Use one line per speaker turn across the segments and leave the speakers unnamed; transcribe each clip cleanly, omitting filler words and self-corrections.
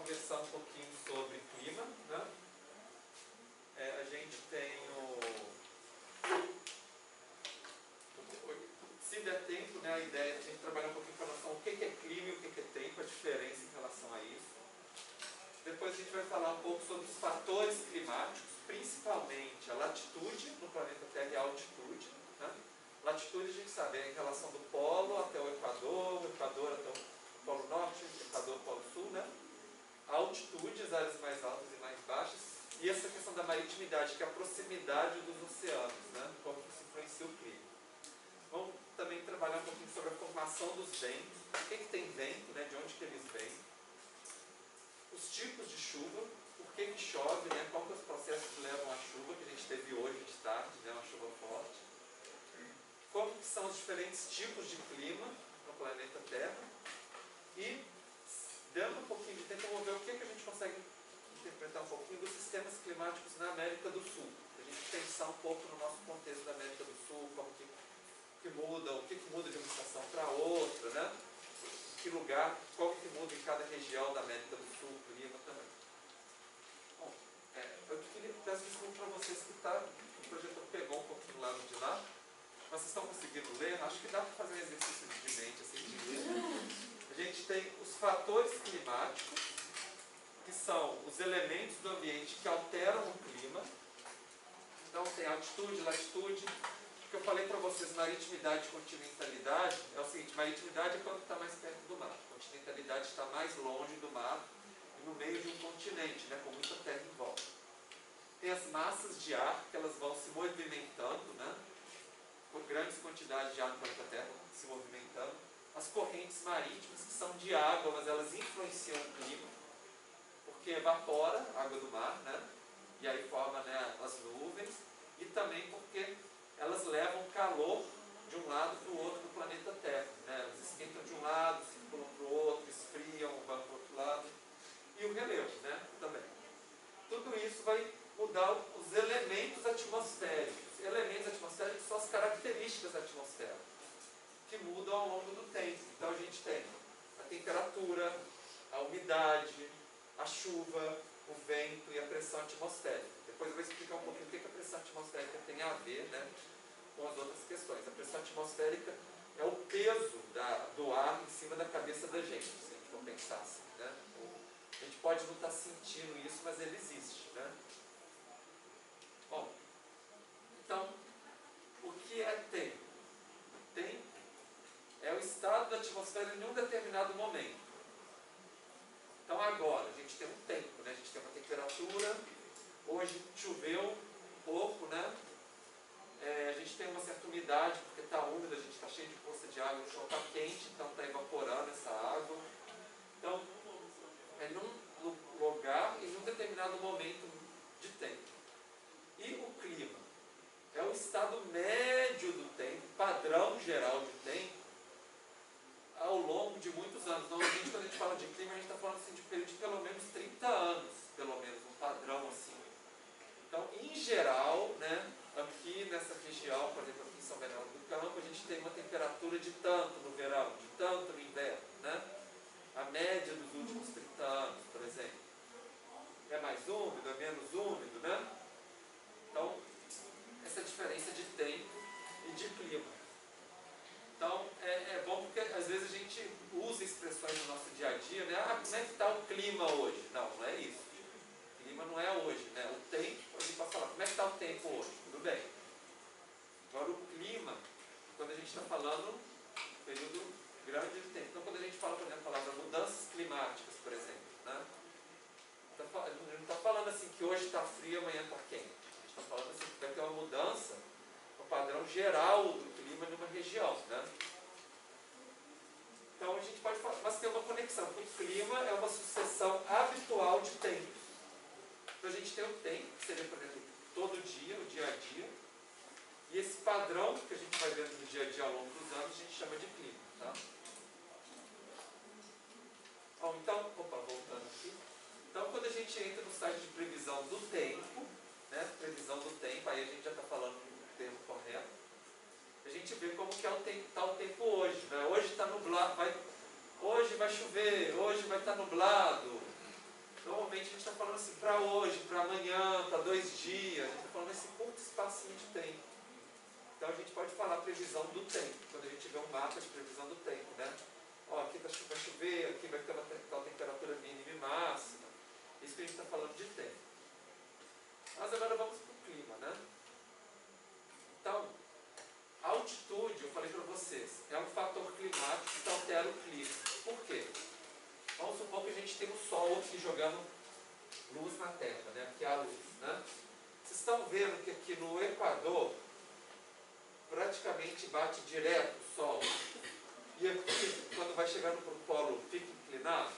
conversar um pouquinho sobre clima, né? A gente tem se der tempo, né, a ideia é a gente trabalhar um pouquinho com a noção o que é clima e o que é tempo, a diferença em relação a isso. Depois a gente vai falar um pouco sobre os fatores climáticos, principalmente a latitude no planeta Terra e a altitude, né? Latitude a gente sabe, é em relação do polo até o Equador até o Polo Norte, Equador, Polo Sul, né? A altitude, as áreas mais altas e mais baixas, e essa questão da maritimidade, que é a proximidade dos oceanos, né? Como isso influencia o clima. Vamos também trabalhar um pouquinho sobre a formação dos ventos, o que tem vento, né? De onde que eles vêm, os tipos de chuva, por que chove, né? Qual que são os processos que levam à chuva, que a gente teve hoje de tarde, né? Uma chuva forte. Como que são os diferentes tipos de clima no planeta Terra. E, dando um pouquinho de tempo, vamos ver o que a gente consegue interpretar um pouquinho dos sistemas climáticos na América do Sul. A gente pensar um pouco no nosso contexto da América do Sul, como que muda, o que muda de uma estação para outra, né? Que lugar, qual que muda em cada região da América do Sul, o clima também. Bom, eu queria peço desculpa para vocês que o projetor pegou um pouquinho do lado de lá, mas vocês estão conseguindo ler? Acho que dá para fazer um exercício de mente assim de ler. A gente tem os fatores climáticos, que são os elementos do ambiente que alteram o clima. Então tem altitude, latitude. O que eu falei para vocês, maritimidade e continentalidade, é o seguinte, maritimidade é quando está mais perto do mar, continentalidade está mais longe do mar e no meio de um continente, né, com muita terra em volta. Tem as massas de ar, que elas vão se movimentando, né, por grandes quantidades de ar no planeta Terra se movimentando. As correntes marítimas, que são de água, mas elas influenciam o clima, porque evapora a água do mar, né, e aí forma, né, as nuvens, e também porque elas levam calor de um lado para o outro do planeta Terra, né? Elas esquentam de um lado, circulam para o outro, esfriam, vão para o outro lado. E o relevo, né? Também. Tudo isso vai mudar os elementos atmosféricos. Elementos atmosféricos são as características da atmosfera, que mudam ao longo do tempo. Então a gente tem a temperatura, a umidade, a chuva, o vento e a pressão atmosférica. Depois eu vou explicar um pouquinho o que a pressão atmosférica tem a ver, né, com as outras questões. A pressão atmosférica é o peso do ar em cima da cabeça da gente, se a gente for pensar assim, né? A gente pode não estar sentindo isso, mas ele existe, né? Bom, então, o que é tempo? Tempo é o estado da atmosfera em um determinado momento. Então agora, a gente tem um tempo, né? A gente tem uma temperatura, hoje choveu um pouco, né? A gente tem uma certa umidade, porque está úmido, a gente está cheio de poça de água, o chão está quente, então está evaporando essa água. Então, é num lugar e num determinado momento de tempo. E o clima é o estado médio do tempo, padrão geral de tempo, ao longo de muitos anos. Normalmente, quando a gente fala de clima, a gente está falando assim, de período de pelo menos 30 anos, pelo menos, um padrão assim. Então, em geral, né, aqui nessa região, por exemplo, aqui em São Bernardo do Campo, a gente tem uma temperatura de tanto no verão, de tanto no inverno, né? A média dos últimos 30 anos, por exemplo. É mais úmido, é menos úmido, né? Então, essa diferença de tempo e de clima. Então, é bom porque às vezes a gente usa expressões no nosso dia a dia, né? Ah, como é que está o clima hoje? Não, não é isso. O clima não é hoje, né? O tempo, a gente pode falar, como é que está o tempo hoje? Tudo bem. Agora, o clima, quando a gente está falando um período grande de tempo. Então, quando a gente fala, por exemplo, a palavra mudanças climáticas, por exemplo, né? A gente não está falando assim que hoje está frio e amanhã está quente. A gente está falando assim que vai ter uma mudança no padrão geral do clima numa região, né? Então a gente pode falar, mas tem uma conexão, porque o clima é uma sucessão habitual de tempos. Então a gente tem o tempo, que seria, por exemplo, todo dia, o dia a dia, e esse padrão que a gente vai vendo no dia a dia ao longo dos anos, a gente chama de clima, tá? Bom, então, voltando aqui. Então, quando a gente entra no site de previsão do tempo, né, previsão do tempo, aí a gente já está falando do termo correto, a gente vê como que está o tempo hoje, né? Hoje está nublado, hoje vai chover, hoje vai estar nublado, normalmente a gente está falando assim, para hoje, para amanhã, para 2 dias, a gente está falando nesse curto espacinho de tempo. Então a gente pode falar previsão do tempo, quando a gente vê um mapa de previsão do tempo, né? Ó, aqui vai chover, aqui vai ter uma tal temperatura mínima e máxima. Isso que a gente está falando de tempo. Mas agora vamos para o clima, né? Então, a altitude, eu falei para vocês, é um fator climático que altera o clima. Por quê? Vamos supor que a gente tem um sol aqui jogando luz na Terra, né? Aqui há luz, né? Vocês estão vendo que aqui no Equador praticamente bate direto o sol. E aqui, quando vai chegando para o polo, fica inclinado.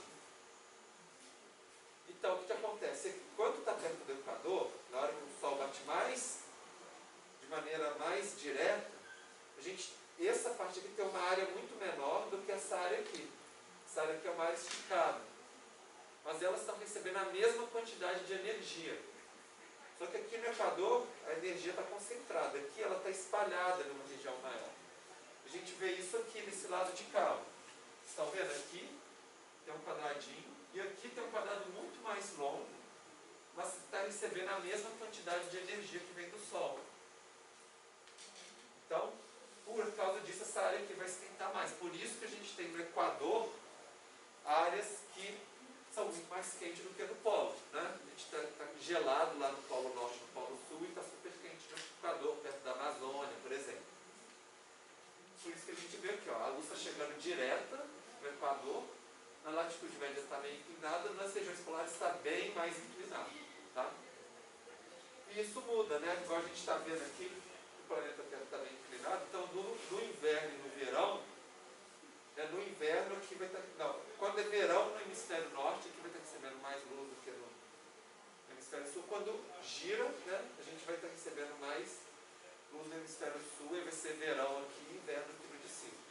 Então, o que acontece? Quando está perto do Equador, na hora que o sol bate de maneira mais direta, essa parte aqui tem uma área muito menor do que essa área aqui. Essa área aqui é uma área esticada. Mas elas estão recebendo a mesma quantidade de energia. Só que aqui no Equador, a energia está concentrada. Aqui ela está espalhada numa região maior. A gente vê isso aqui nesse lado de cá. Vocês estão vendo? Aqui tem um quadradinho. E aqui tem um quadrado muito mais longo. Mas está recebendo a mesma quantidade de energia que vem do Sol. Então, por causa disso, essa área aqui vai esquentar mais. Por isso que a gente tem no Equador áreas que são muito mais quentes do que no polo, né? A gente está gelado lá no polo norte, no polo sul, e está super quente no Equador, perto da Amazônia, por exemplo. Por isso que a gente vê aqui, ó, a luz está chegando direta no Equador, na latitude média está meio inclinada, nas regiões polares está bem mais inclinado, tá? E isso muda, né? Igual a gente está vendo aqui, o planeta Terra está bem inclinado, então no inverno e no verão, no inverno aqui vai estar... Não, quando é verão no hemisfério norte, aqui vai estar recebendo mais luz do que no hemisfério sul. Quando gira, né, a gente vai estar recebendo mais luz no hemisfério sul, e vai ser verão aqui e inverno aqui no de cima.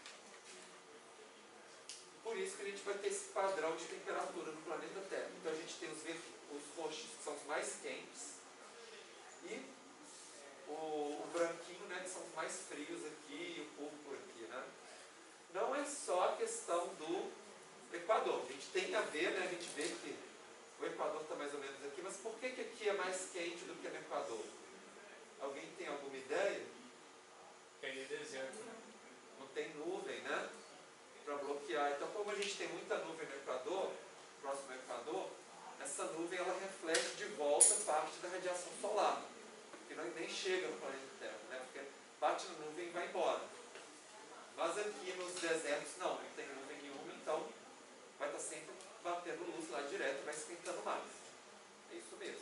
Por isso que a gente vai ter esse padrão de temperatura no planeta Terra. Então a gente tem os roxos, que são os mais quentes, e o branquinho, né, que são os mais frios aqui, e o púrpura aqui, né? Não é só a questão do Equador. A gente tem a ver, né? A gente vê que o Equador está mais ou menos aqui, mas por que aqui é mais quente do que no Equador? Alguém tem alguma ideia?
Porque aí é deserto, né?
Não tem nuvem, né? Para bloquear. Então, como a gente tem muita nuvem no Equador, próximo ao Equador, essa nuvem ela reflete de volta parte da radiação solar, que nem chega no planeta Terra, né? Porque bate na nuvem e vai embora. Mas aqui nos desertos não tem nuvem nenhuma, então vai estar sempre batendo luz lá direto, vai esquentando mais. É isso mesmo.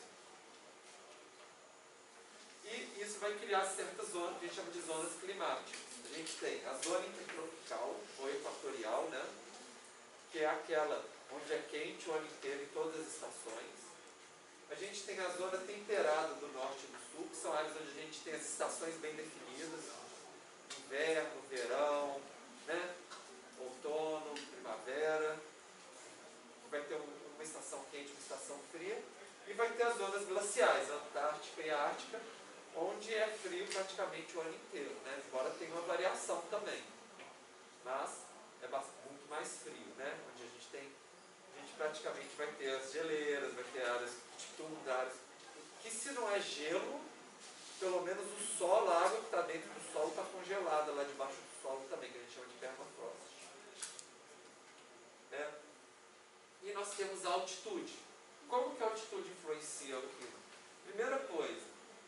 E isso vai criar certas zonas, que a gente chama de zonas climáticas. A gente tem a zona intertropical, ou equatorial, né? Que é aquela onde é quente o ano inteiro em todas as estações. A gente tem a zona temperada do norte e do sul, que são áreas onde a gente tem as estações bem definidas. Inverno, verão, né? Outono, primavera. Vai ter uma estação quente, uma estação fria. E vai ter as zonas glaciais, a Antártica e a Ártica, onde é frio praticamente o ano inteiro, né? Embora tenha uma variação também. Mas é muito mais frio, né? Onde a gente praticamente vai ter as geleiras, vai ter áreas de tundra, que se não é gelo, pelo menos o solo, a água que está dentro do solo está congelada lá debaixo do solo também, que a gente chama de permafrost. Né? E nós temos a altitude. Como que a altitude influencia o clima? Primeira coisa,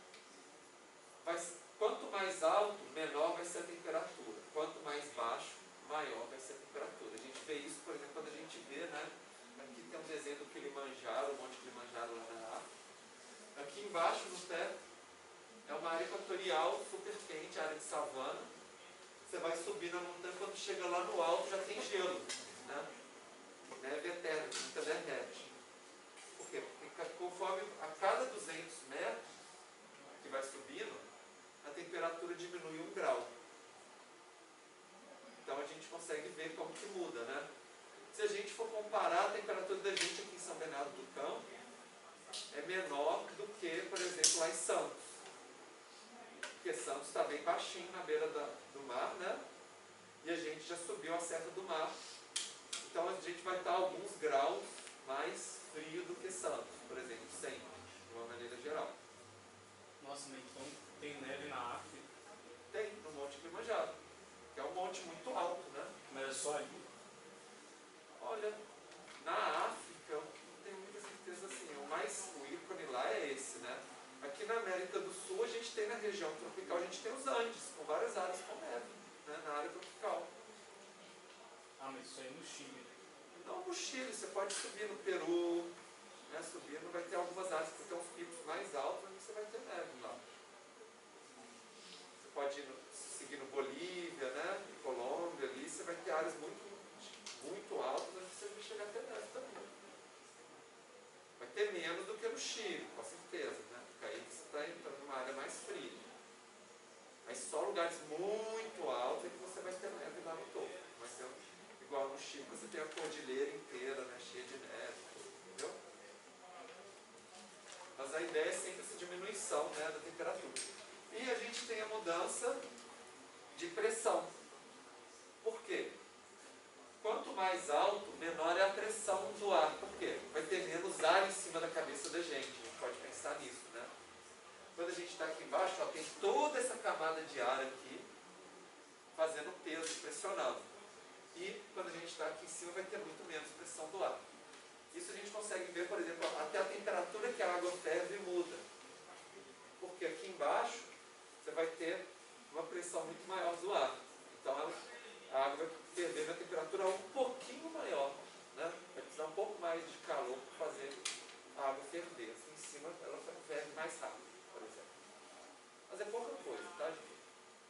quanto mais alto, menor vai ser a temperatura. Quanto mais baixo, maior vai ser a temperatura. A gente vê isso, por exemplo, quando a gente vê, né? Aqui tem um desenho do Kilimanjaro, o Monte Kilimanjaro lá na África. Aqui embaixo, no pé, é uma área equatorial super quente, área de savana. Você vai subir na montanha, quando chega lá no alto já tem gelo, né? Neve eterna, que nunca derrete. Por quê? Porque conforme a cada 200 metros que vai subindo, a temperatura diminui 1 grau. Então a gente consegue ver como que muda, né? Se a gente for comparar a temperatura da gente aqui em São Bernardo do Campo, é menor do que, por exemplo, lá em Santos. Porque Santos está bem baixinho na beira do mar, né? E a gente já subiu a serra do mar. Então a gente vai estar alguns graus mais frio do que gente tem na região tropical, a gente tem os Andes, com várias áreas com neve, né, na área tropical.
Ah, mas isso aí no Chile.
Não no Chile, você pode subir no Peru, né, subindo, vai ter algumas áreas que tem uns picos mais altos, onde você vai ter neve lá. Você pode seguir no Bolívia, né, Colômbia, ali você vai ter áreas muito altas, onde você vai chegar a ter neve também. Vai ter menos do que no Chile, com certeza, né? Porque aí você está entrando numa área mais fria. Mas só lugares muito altos é que você vai ter neve lá no topo. Vai ser igual no Chile, você tem a cordilheira inteira, né, cheia de neve, entendeu? Mas a ideia é sempre essa diminuição, né, da temperatura. E a gente tem a mudança de pressão. Por quê? Quanto mais alto, menor é a pressão do ar. Por quê? Vai ter menos ar em cima da cabeça da gente. A gente pode pensar nisso, né? Quando a gente está aqui embaixo, ó, tem toda essa camada de ar aqui, fazendo peso, pressionando. E quando a gente está aqui em cima, vai ter muito menos pressão do ar. Isso a gente consegue ver, por exemplo, até a temperatura que a água ferve muda. Porque aqui embaixo, você vai ter uma pressão muito maior do ar. Então, a água vai ferver na temperatura um pouquinho maior, né? Vai precisar um pouco mais de calor para fazer a água ferver. Assim, em cima, ela ferve mais rápido, por exemplo. Mas é pouca coisa, tá, gente?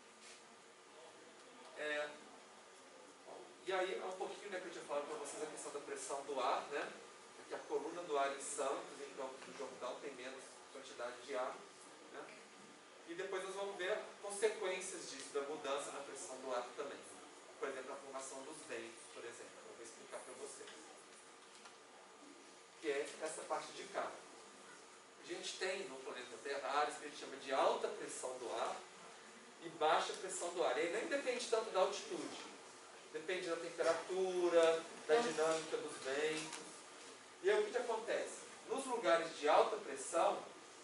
E aí, um pouquinho, né, que eu tinha falado para vocês a questão da pressão do ar, né? Que a coluna do ar em Santos, em Campos do Jordão, tem menos quantidade de ar, né? E depois nós vamos ver consequências disso, da mudança na pressão do ar também. Por exemplo, a formação dos ventos, por exemplo. Eu vou explicar para vocês. Que é essa parte de cá. A gente tem no planeta Terra áreas que a gente chama de alta pressão do ar e baixa pressão do ar. E aí nem depende tanto da altitude. Depende da temperatura, da dinâmica dos ventos. E aí o que acontece? Nos lugares de alta pressão,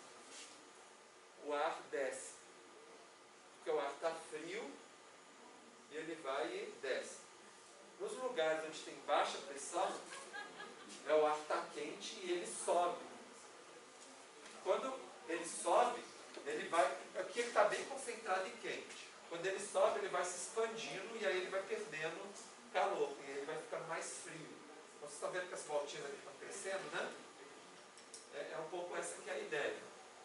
o ar desce. Porque o ar está frio e ele vai e desce. Nos lugares onde tem baixa pressão, o ar está quente e ele sobe. Quando ele sobe, ele vai... Aqui ele está bem concentrado e quente. Quando ele sobe, ele vai se expandindo e aí ele vai perdendo calor. E ele vai ficando mais frio. Então, vocês estão vendo que as voltinhas aqui estão crescendo, né? É um pouco essa que é a ideia.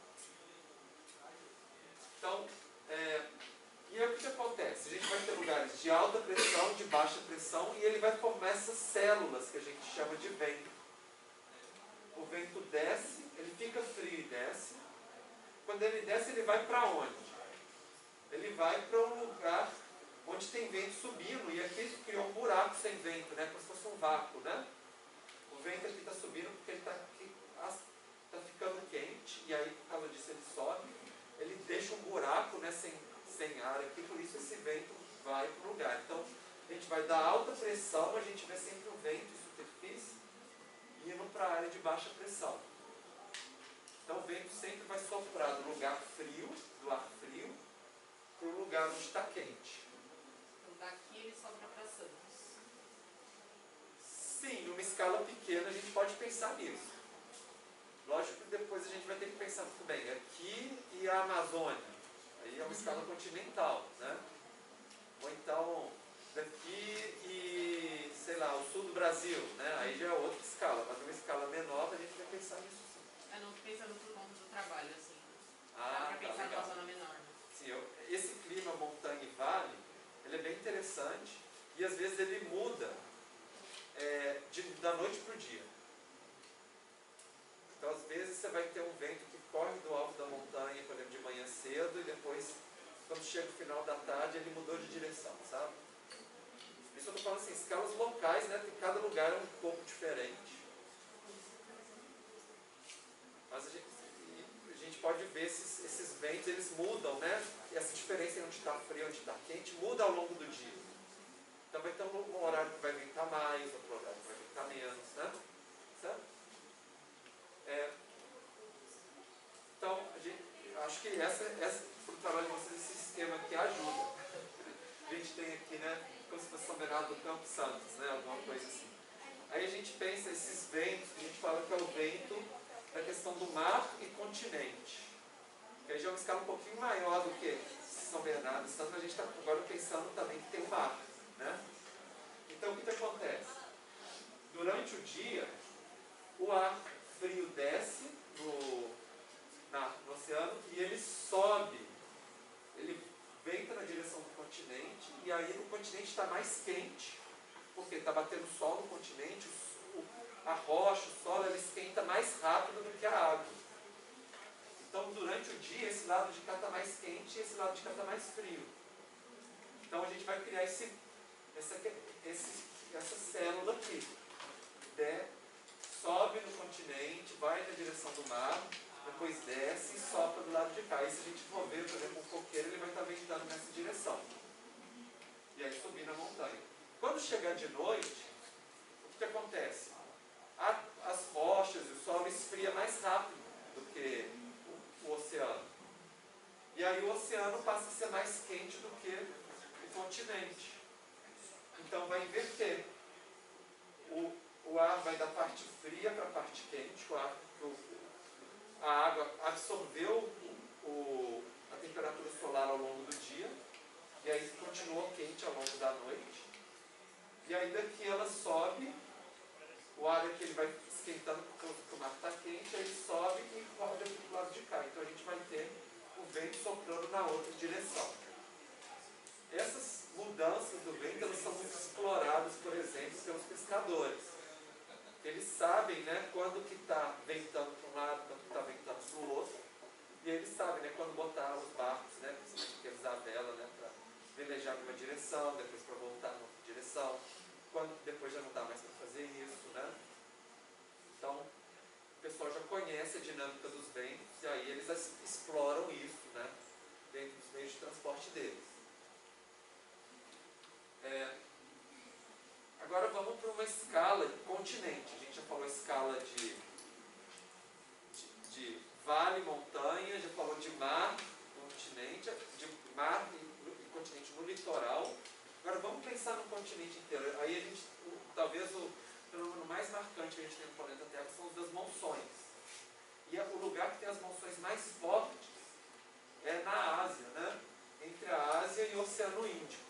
Então, e aí o que acontece? A gente vai ter lugares de alta pressão, de baixa pressão, e ele vai formar essas células que a gente chama de vento. O vento desce, ele fica frio e desce. Quando ele desce, ele vai para onde? Ele vai para um lugar onde tem vento subindo, e aqui ele criou um buraco sem vento, né? Como se fosse um vácuo, né? O vento aqui está subindo porque ele está ficando quente, e aí por causa disso ele sobe, ele deixa um buraco, né, sem ar aqui, por isso esse vento vai para o lugar. Então, a gente vai dar alta pressão, a gente vê sempre o vento em superfície, indo para a área de baixa pressão. Então, o vento sempre vai soprar do lugar frio, do ar frio, para o lugar onde está quente.
Então, daqui ele sopra para Santos.
Sim, numa escala pequena a gente pode pensar nisso. Lógico que depois a gente vai ter que pensar muito bem, aqui e a Amazônia, aí é uma escala continental, né? Ou então, daqui e, sei lá, o sul do Brasil, né? Aí já é outra escala, mas numa escala menor a gente vai pensar nisso sim.
Eu não estou pensando por conta do trabalho, assim. Dá
Ah,
para pensar
legal.
numa zona menor.
Sim, esse clima montanha e vale, ele é bem interessante e às vezes ele muda da noite para o dia. Então, às vezes, você vai ter um vento que corre do alto da montanha, por exemplo, de manhã cedo, e depois, quando chega o final da tarde, ele mudou de direção, sabe? Isso eu estou falando assim, escalas locais, né? Porque cada lugar é um pouco diferente. Mas a gente pode ver esses ventos, eles mudam, né? E essa diferença em onde está frio e onde está quente muda ao longo do dia. Então, vai ter um horário que vai ventar mais, outro horário que vai ventar menos, né? Certo? Então, acho que para o trabalho de vocês, esse sistema aqui ajuda. A gente tem aqui, né, como se fosse São Bernardo do Campo Santos, né, alguma coisa assim. Aí a gente pensa esses ventos, que a gente fala que é o vento da questão do mar e continente. Que aí já é uma escala um pouquinho maior do que São Bernardo e Santos, mas a gente está agora pensando também que tem o mar, né? Então o que acontece? Durante o dia, o ar frio desce no oceano e ele sobe, ele venta na direção do continente, e aí o continente está mais quente, porque está batendo sol no continente, a rocha, o solo, ele esquenta mais rápido do que a água. Então, durante o dia, esse lado de cá está mais quente e esse lado de cá está mais frio. Então, a gente vai criar essa célula aqui. Sobe no continente, vai na direção do mar, depois desce e sopra do lado de cá. E se a gente for ver, por exemplo, um coqueiro, ele vai estar ventando nessa direção. E aí subir na montanha. Quando chegar de noite, o que acontece? As rochas e o solo esfria mais rápido do que o oceano. E aí o oceano passa a ser mais quente do que o continente. Então vai inverter. O ar vai da parte fria para a parte quente. A água absorveu a temperatura solar ao longo do dia. E aí continuou quente ao longo da noite. E aí daqui ela sobe. O ar aqui ele vai esquentando porque o mar está quente. Aí ele sobe e roda para o lado de cá. Então a gente vai ter o vento soprando na outra direção. Essas mudanças do vento, elas são muito exploradas, por exemplo, pelos pescadores. Eles sabem, né, quando que está ventando para um lado, quando que está ventando para o outro. E eles sabem, né, quando botar os barcos, né, principalmente aqueles da vela, né, para velejar numa direção, depois para voltar numa direção. Quando depois já não dá mais para fazer isso, né. Então, o pessoal já conhece a dinâmica dos ventos e aí eles exploram isso, né, dentro dos meios de transporte deles. Agora vamos para uma escala de continente. A gente já falou escala de vale, montanha, já falou de mar, continente, de mar e continente no litoral. Agora vamos pensar no continente inteiro. Aí a gente, talvez o fenômeno mais marcante que a gente tem no planeta Terra são os das monções. E o lugar que tem as monções mais fortes é na Ásia, né? Entre a Ásia e o Oceano Índico.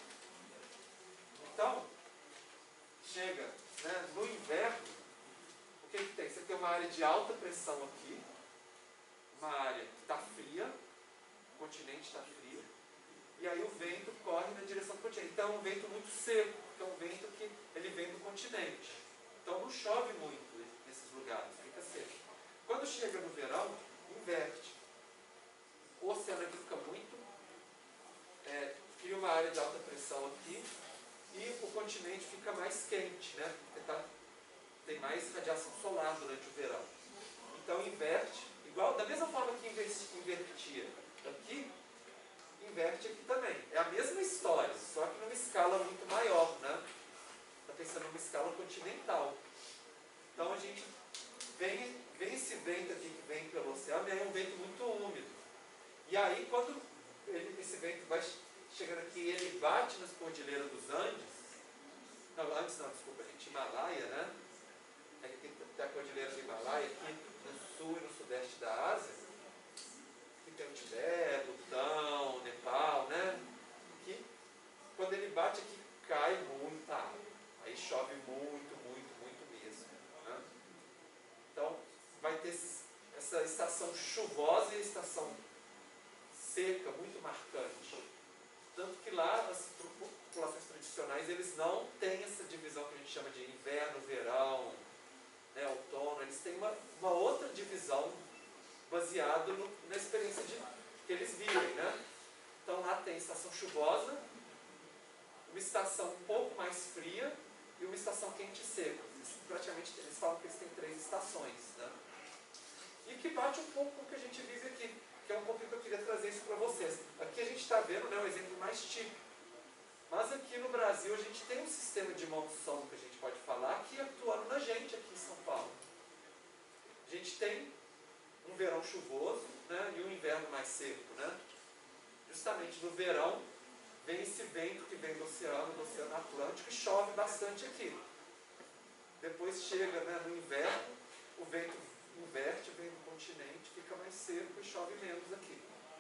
Então, chega, né, no inverno, o que tem? Você tem uma área de alta pressão aqui, uma área que está fria, o continente está frio, e aí o vento corre na direção do continente. Então é um vento muito seco, porque é um vento que ele vem do continente. Então não chove muito nesses lugares, fica seco. Quando chega no verão, inverte. O oceano aqui fica muito, cria uma área de alta pressão aqui, e o continente fica mais quente, né? Porque tem mais radiação solar durante o verão. Então inverte, igual, da mesma forma que invertia aqui, inverte aqui também. É a mesma história, só que numa escala muito maior, né? Está pensando numa escala continental. Então a gente vem esse vento aqui que vem pelo oceano, e é um vento muito úmido. E aí quando esse vento vai chegando aqui, ele bate nas cordilheiras dos Andes. Desculpa, gente, Himalaia, né? Aqui tem a cordilheira do Himalaia, aqui no sul e no sudeste da Ásia. Aqui tem o Tibete, Butão, Nepal, né? Que quando ele bate aqui, cai muita água. Aí chove muito, muito, muito mesmo. Né? Então, vai ter essa estação chuvosa e a estação seca, muito marcante. Tanto que lá as populações tradicionais, eles não têm essa divisão que a gente chama de inverno, verão, né, outono. Eles têm uma outra divisão baseada na experiência que eles vivem, né? Então lá tem estação chuvosa, uma estação um pouco mais fria e uma estação quente e seca. Praticamente eles falam que eles têm 3 estações, né? E que bate um pouco com o que a gente vive aqui, que é um pouco que eu queria trazer isso para vocês. Aqui a gente está vendo, né, o exemplo mais típico. Mas aqui no Brasil a gente tem um sistema de monção que a gente pode falar que atuando na gente aqui em São Paulo. A gente tem um verão chuvoso, né, e um inverno mais seco, né? Justamente no verão vem esse vento que vem do Oceano Atlântico, e chove bastante aqui. Depois chega, né, no inverno, o vento inverte, vem do continente, fica mais seco e chove menos aqui.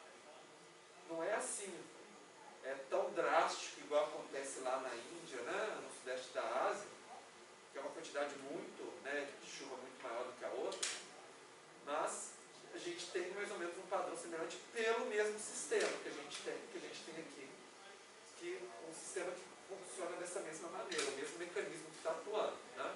não é assim, tão drástico igual acontece lá na Índia, né, no sudeste da Ásia, que é uma quantidade muito, né, de chuva muito maior do que a outra, mas a gente tem mais ou menos um padrão semelhante pelo mesmo sistema que a gente tem aqui, que um sistema que funciona dessa mesma maneira, o mesmo mecanismo que está atuando, né?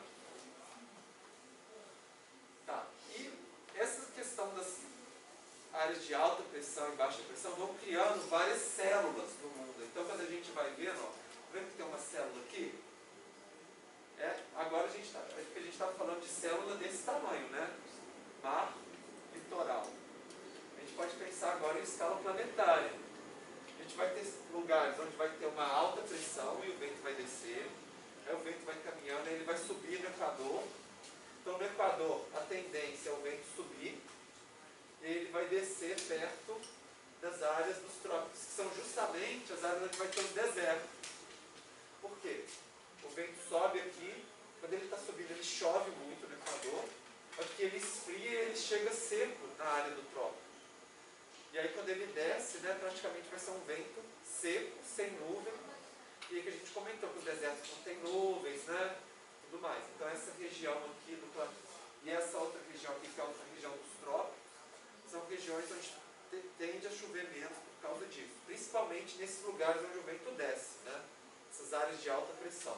Tá. E essa questão das áreas de alta pressão e baixa pressão vão criando várias células no mundo. Então, quando a gente vai vendo, vendo que tem uma célula aqui, agora a gente está falando de célula desse tamanho, né? Mar, litoral. A gente pode pensar agora em escala planetária. A gente vai ter lugares onde vai ter uma alta pressão e o vento vai descer, aí o vento vai caminhando, aí ele vai subir no Equador. Então, no Equador, a tendência é o vento subir, e ele vai descer perto das áreas dos trópicos, que são justamente as áreas onde vai ter os desertos. Por quê? O vento sobe aqui, quando ele está subindo, ele chove muito no Equador, porque ele esfria e ele chega seco na área do trópico. E aí, quando ele desce, né, praticamente vai ser um vento seco, sem nuvem, e aí que a gente comentou que os desertos não têm nuvens, né, tudo mais. Então, essa região aqui do planeta e essa outra região aqui, que é a outra região dos trópicos, são regiões onde tende a chover menos por causa disso, principalmente nesses lugares onde o vento desce, né? Essas áreas de alta pressão.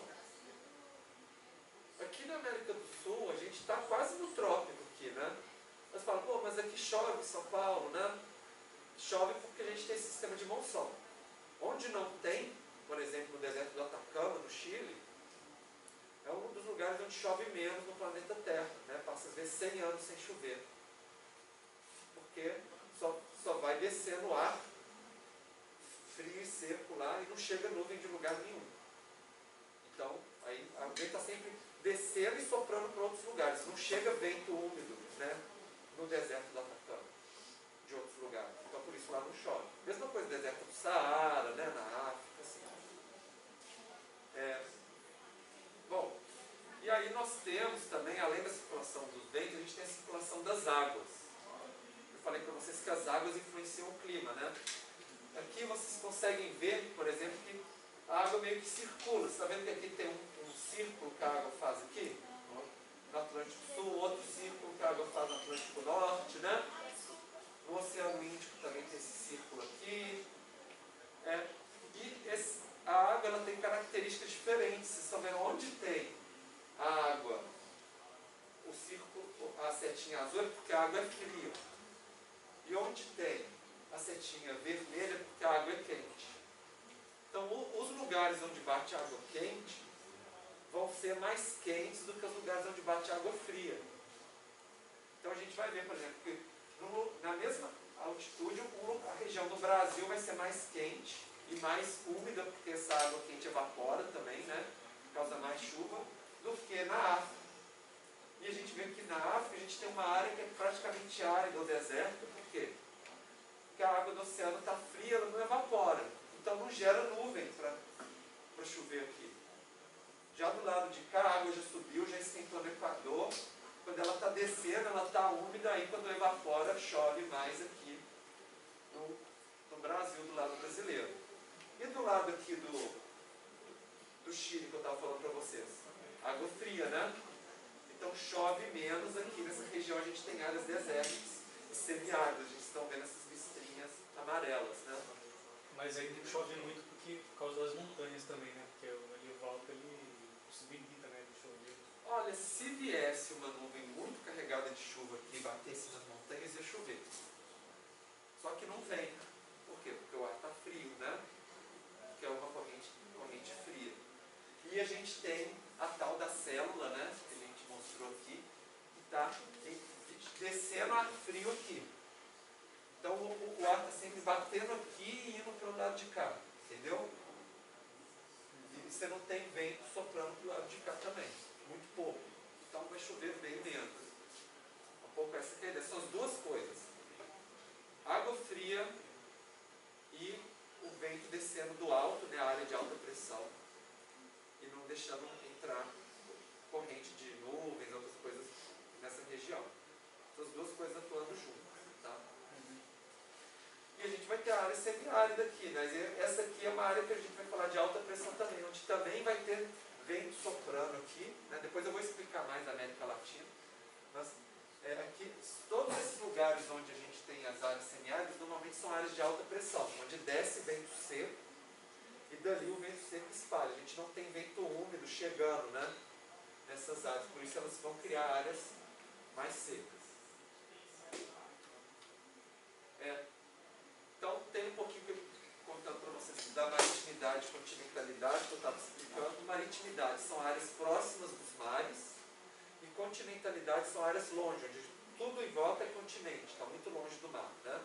Aqui na América do Sul, a gente está quase no trópico aqui, né? Mas fala, pô, mas aqui chove em São Paulo, né? Chove porque a gente tem esse sistema de monção. Onde não tem, por exemplo, no deserto do Atacama, no Chile, é um dos lugares onde chove menos no planeta Terra, né? Passa às vezes 100 anos sem chover. Porque só vai descer no ar frio e seco lá e não chega nuvem de lugar nenhum. Então, aí o vento está sempre descendo e soprando para outros lugares. Não chega vento úmido, né, no deserto do Atacama, de outros lugares. Então, por isso lá não chove. Mesma coisa no deserto do Saara, né, na África, assim. Bom, e aí nós temos também, além da circulação dos ventos, a gente tem a circulação das águas. Falei para vocês que as águas influenciam o clima, né? Aqui vocês conseguem ver, por exemplo, que a água meio que circula. Você está vendo que aqui tem um círculo que a água faz aqui, no Atlântico Sul, outro círculo que a água faz no Atlântico Norte, né? No Oceano Índico também tem esse círculo aqui. A água ela tem características diferentes. Vocês estão vendo onde tem a água, o círculo, a setinha azul, é porque a água é fria. E onde tem a setinha vermelha, é porque a água é quente. Então, os lugares onde bate água quente vão ser mais quentes do que os lugares onde bate água fria. Então, a gente vai ver, por exemplo, que na mesma altitude, a região do Brasil vai ser mais quente e mais úmida, porque essa água quente evapora também, né? Causa mais chuva, do que na África. E a gente vê que na África a gente tem uma área que é praticamente árida, o deserto. Por quê? Porque a água do oceano está fria, ela não evapora. Então não gera nuvem para chover aqui. Já do lado de cá, a água já subiu, já esquentou no Equador. Quando ela está descendo, ela está úmida, aí quando evapora, chove mais aqui no Brasil, do lado brasileiro. E do lado aqui do Chile, que eu estava falando para vocês? Água fria, né? Então chove menos aqui nessa região, a gente tem áreas desérticas e semiáridas, a gente está vendo essas listrinhas amarelas, né?
Mas aí chove muito por causa das montanhas também, né? Porque ali o alto ele possibilita, né, de chover.
Olha, se viesse uma nuvem muito carregada de chuva aqui e batesse nas montanhas, ia chover. Só que não vem. Por quê? Porque o ar está frio, né? Que é uma corrente fria. E a gente tem a tal da célula, né? Que a gente mostrou aqui, que está descendo ar frio aqui. Então o ar está sempre batendo aqui e indo para o lado de cá. Entendeu? E você não tem vento soprando para o lado de cá também. Muito pouco. Então vai chover bem menos. Um pouco essa que é a ideia. São as duas coisas. Água fria e o vento descendo do alto, né, a área de alta pressão, e não deixando entrar corrente de nuvens, outras coisas nessa região. Essas duas coisas atuando juntas. Tá? E a gente vai ter áreas área semiárida aqui, mas essa aqui é uma área que a gente vai falar de alta pressão também, onde também vai ter vento soprando aqui, né? Depois eu vou explicar mais da América Latina, mas aqui, todos esses lugares onde a gente tem as áreas semiáridas, normalmente são áreas de alta pressão, onde desce vento seco, e dali o vento seco espalha. A gente não tem vento úmido chegando, né, nessas áreas, por isso elas vão criar áreas mais secas. Então, tem um pouquinho que eu contando para vocês da maritimidade e continentalidade que eu estava explicando. Maritimidade são áreas próximas dos mares, e continentalidade são áreas longe, onde tudo em volta é continente, está muito longe do mar, né?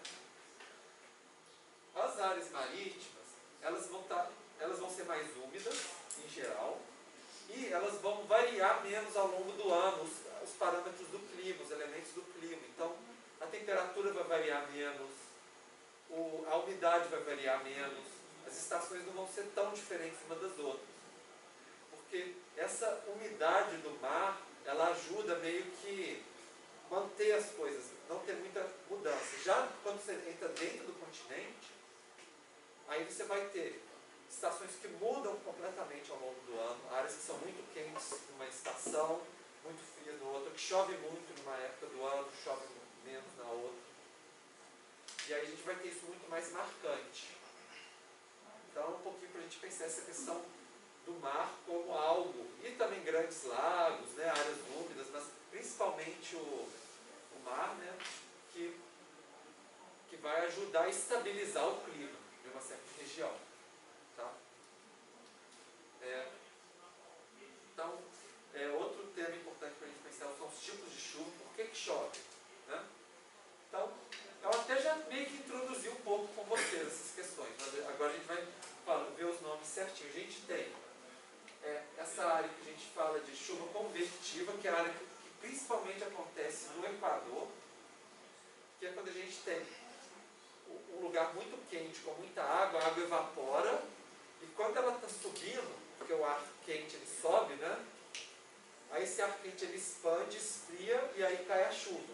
As áreas marítimas, elas vão ser mais úmidas, em geral, e elas vão variar menos ao longo do ano, os parâmetros do clima, os elementos do clima. Então, a temperatura vai variar menos, a umidade vai variar menos, as estações não vão ser tão diferentes umas das outras. Porque essa umidade do mar, ela ajuda meio que manter as coisas, não ter muita mudança. Já quando você entra dentro do continente, aí você vai ter estações que mudam completamente ao longo do ano, áreas que são muito quentes numa estação, muito frias na outra, que chove muito numa época do ano, chove menos na outra. E aí a gente vai ter isso muito mais marcante. Então, um pouquinho para a gente pensar essa questão do mar como algo, e também grandes lagos, né, áreas úmidas, mas principalmente o mar, né, que vai ajudar a estabilizar o clima de uma certa região. Tá? Então, outro tema importante para a gente pensar são os tipos de chuva, por que chove? Né? Então, eu até já meio que introduzi um pouco com vocês essas questões, mas agora a gente vai ver os nomes certinho. A gente tem essa área que a gente fala de chuva convectiva, que é a área que principalmente acontece no Equador, que é quando a gente tem um lugar muito quente, com muita água, a água evapora, e quando ela está subindo, porque o ar quente ele sobe, né? Aí esse ar quente ele expande, esfria, e aí cai a chuva.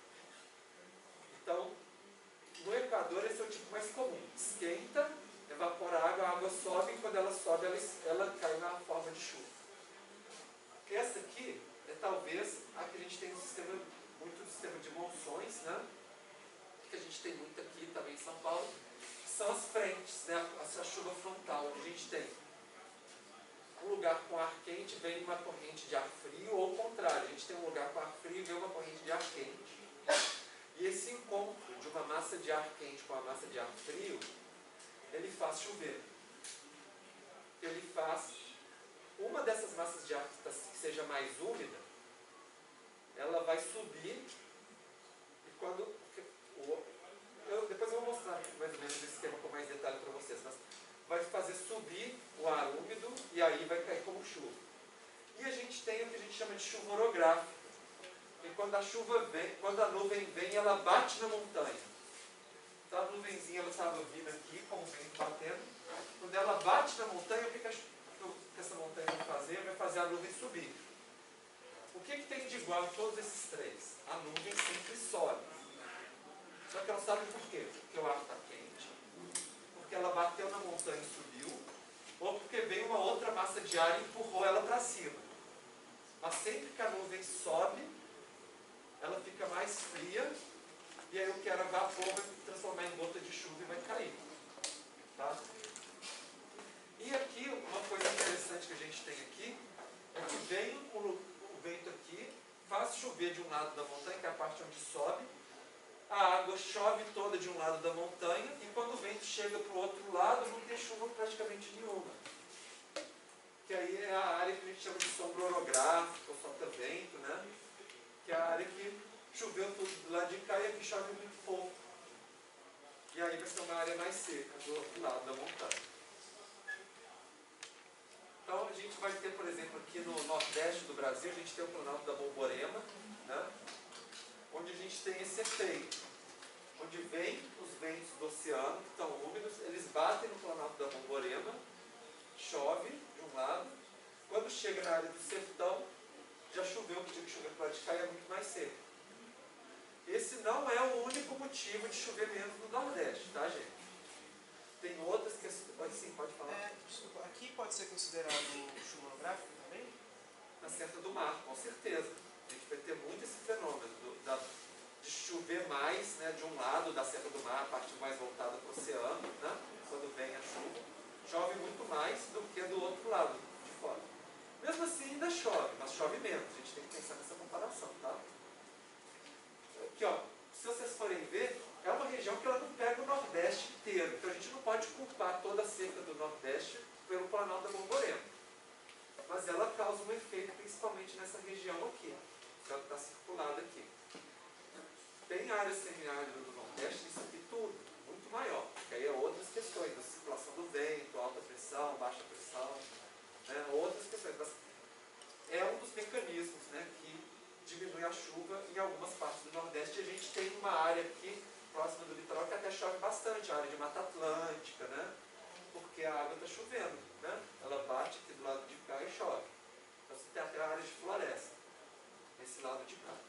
Então, no Equador esse é o tipo mais comum. Esquenta, evapora a água sobe, e quando ela sobe, ela cai na forma de chuva. Essa aqui é talvez a que a gente tem muito sistema de monções, né? Que a gente tem muito aqui também em São Paulo, que são as frentes, né? Essa chuva frontal, onde a gente tem um lugar com ar quente, vem uma corrente de ar frio, ou o contrário, a gente tem um lugar com ar frio e vem uma corrente de ar quente. E esse encontro de uma massa de ar quente com a massa de ar frio, ele faz chover. Ele faz uma dessas massas de ar que seja mais úmida, ela vai subir, e quando depois eu vou mostrar mais ou menos esse esquema com mais detalhe para vocês, mas vai fazer subir o ar úmido e aí vai cair como chuva. E a gente tem o que a gente chama de chuva orográfica, que quando a chuva vem, quando a nuvem vem, ela bate na montanha. Então a nuvenzinha ela estava vindo aqui, com o vento batendo, quando ela bate na montanha, o que essa montanha vai fazer? Vai fazer a nuvem subir. O que tem de igual em todos esses três? A nuvem sempre sobe. Só que ela sobe por quê? Porque o ar está quente, porque ela bateu na montanha e subiu, ou porque veio uma outra massa de ar e empurrou ela para cima. Mas sempre que a nuvem sobe, ela fica mais fria, e aí o que era vapor vai se transformar em gota de chuva e vai cair. Tá? E aqui, uma coisa interessante que a gente tem aqui, é que vem o vento aqui, faz chover de um lado da montanha, que é a parte onde sobe, a água chove toda de um lado da montanha, e quando o vento chega para o outro lado, não tem chuva praticamente nenhuma. Que aí é a área que a gente chama de sombra orográfica, ou solta-vento, né? Que é a área que choveu tudo do lado de cá e aqui chove muito pouco. E aí vai ser uma área mais seca do outro lado da montanha. Então a gente vai ter, por exemplo, aqui no nordeste do Brasil, a gente tem o Planalto da Borborema, né? Onde a gente tem esse efeito, onde vem os ventos do oceano, que estão úmidos, eles batem no Planalto da Borborema, chove de um lado, quando chega na área do sertão, já choveu, o que tinha que chover para lá de cá é muito mais seco. Esse não é o único motivo de chover menos no Nordeste, tá, gente? Tem outras questões. Sim, pode falar.
Desculpa, aqui pode ser considerado chuva monográfica também?
Na Serra do Mar, com certeza. A gente vai ter muito esse fenômeno de chover mais, né, de um lado da Serra do Mar, a parte mais voltada para o oceano, né, quando vem a chuva. Chove muito mais do que do outro lado, de fora. Mesmo assim ainda chove, mas chove menos. A gente tem que pensar nessa comparação, tá? Aqui, ó, se vocês forem ver, é uma região que ela não pega o Nordeste inteiro. Então a gente não pode culpar toda a seca do Nordeste pelo Planalto da Borborema. Mas ela causa um efeito principalmente nessa região aqui, que ela está circulada aqui. Tem áreas semiáridas do Nordeste, isso aqui tudo, muito maior. Porque aí é outras questões, a circulação do vento, alta pressão, baixa pressão, né, outras questões. Mas é um dos mecanismos, né, que diminui a chuva em algumas partes do Nordeste. E a gente tem uma área aqui, próxima do litoral, que até chove bastante, a área de Mata Atlântica, né, porque a água está chovendo, né, ela bate aqui do lado de cá e chove. Então você tem até a área de floresta, nesse lado de cá.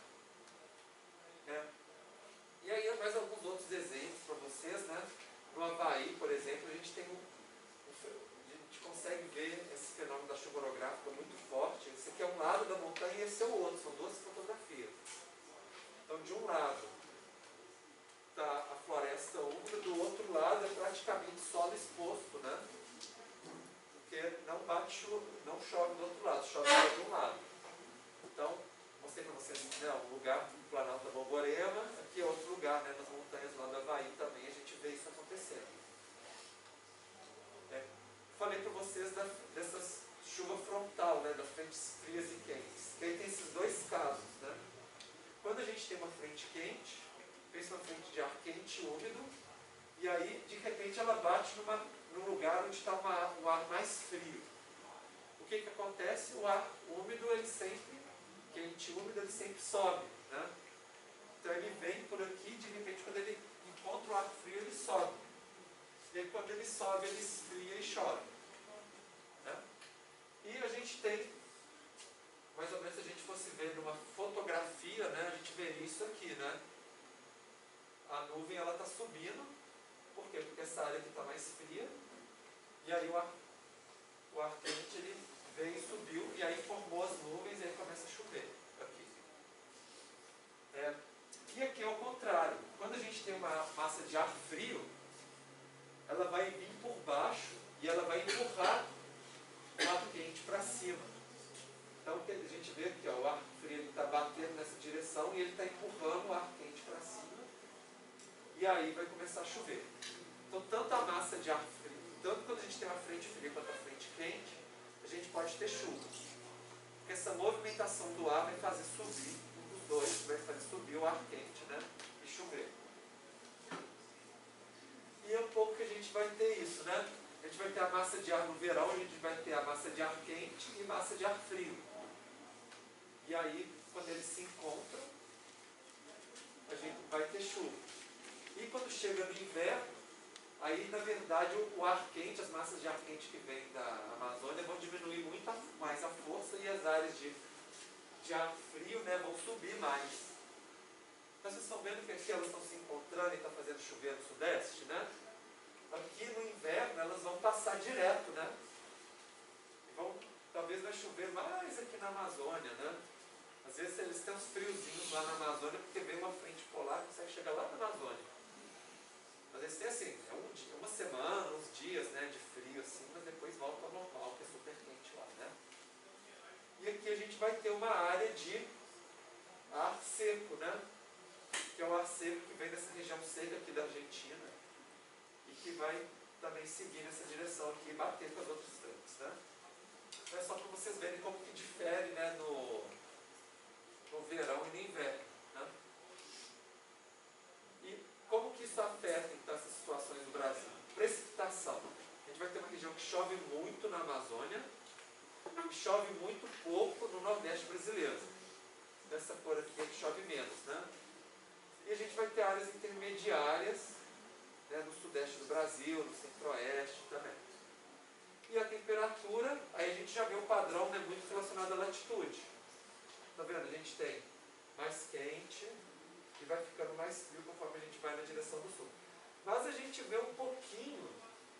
E aí, mais alguns outros exemplos para vocês, né? No Havaí, por exemplo, a gente consegue ver esse fenômeno da chuva orográfica muito forte. Esse aqui é um lado da montanha e esse é o outro, são duas fotografias. Então, de um lado está a floresta úmida, do outro lado é praticamente solo exposto, né? Porque não bate chuva, não chove do outro lado, chove só de um lado. Então, mostrei para vocês, né, um lugar do Planalto da Borborema, aqui é outro lugar, né, nas montanhas lá do Havaí também a gente vê isso acontecendo. Falei para vocês dessa chuva frontal, né, das frentes frias e quentes. Que aí tem esses dois casos, né? Quando a gente tem uma frente quente, pensa uma frente de ar quente e úmido, e aí de repente ela bate num lugar onde está um ar mais frio. O que acontece? O ar úmido, ele sempre, quente e úmido, ele sempre sobe, né? Então ele vem por aqui, de repente quando ele encontra o ar frio, ele sobe. E aí quando ele sobe, ele esfria e chove. Né? E a gente tem, mais ou menos se a gente fosse ver numa fotografia, né, a gente veria isso aqui, né? A nuvem, ela está subindo. Por quê? Porque essa área aqui está mais fria. E aí o ar quente, ele veio e subiu, e aí formou as nuvens, e aí começa a chover aqui. E aqui é o contrário. Quando a gente tem uma massa de ar frio, ela vai vir por baixo e ela vai empurrar o ar quente para cima. Então a gente vê aqui, ó, o ar frio está batendo nessa direção e ele está empurrando o ar quente para cima. E aí vai começar a chover. Então tanto a massa de ar frio, tanto quando a gente tem uma frente fria quanto a frente quente, a gente pode ter chuva. Porque essa movimentação do ar vai fazer subir, um dos dois vai fazer subir o ar quente, né? E chover. E é um pouco que a gente vai ter isso, né? A gente vai ter a massa de ar no verão, a gente vai ter a massa de ar quente e massa de ar frio. E aí, quando eles se encontram, a gente vai ter chuva. E quando chega no inverno, aí na verdade o ar quente, as massas de ar quente que vêm da Amazônia vão diminuir muito mais a força e as áreas de ar frio, né, vão subir mais. Então vocês estão vendo que aqui elas estão se encontrando e está fazendo chover no sudeste, né? Aqui no inverno elas vão passar direto, né? Talvez vai chover mais aqui na Amazônia, né? Às vezes eles têm uns friozinhos lá na Amazônia porque vem uma frente polar que consegue chegar lá na Amazônia. Às vezes tem assim, uma semana, uns dias, né, de frio assim, mas depois volta ao normal, que é super quente lá, né? E aqui a gente vai ter uma área de ar seco, né? Que é o ar seco que vem dessa região seca aqui da Argentina e que vai também seguir nessa direção aqui e bater com as outras frentes, né? Então é só para vocês verem como que difere, né, no verão e no inverno, né? E como que isso afeta então essas situações no Brasil? Precipitação. A gente vai ter uma região que chove muito na Amazônia e chove muito pouco no Nordeste brasileiro. Dessa cor aqui é que chove menos, né? E a gente vai ter áreas intermediárias, né, no sudeste do Brasil, no centro-oeste também. E a temperatura, aí a gente já vê um padrão, né, muito relacionado à latitude. Está vendo? A gente tem mais quente e vai ficando mais frio conforme a gente vai na direção do sul. Mas a gente vê um pouquinho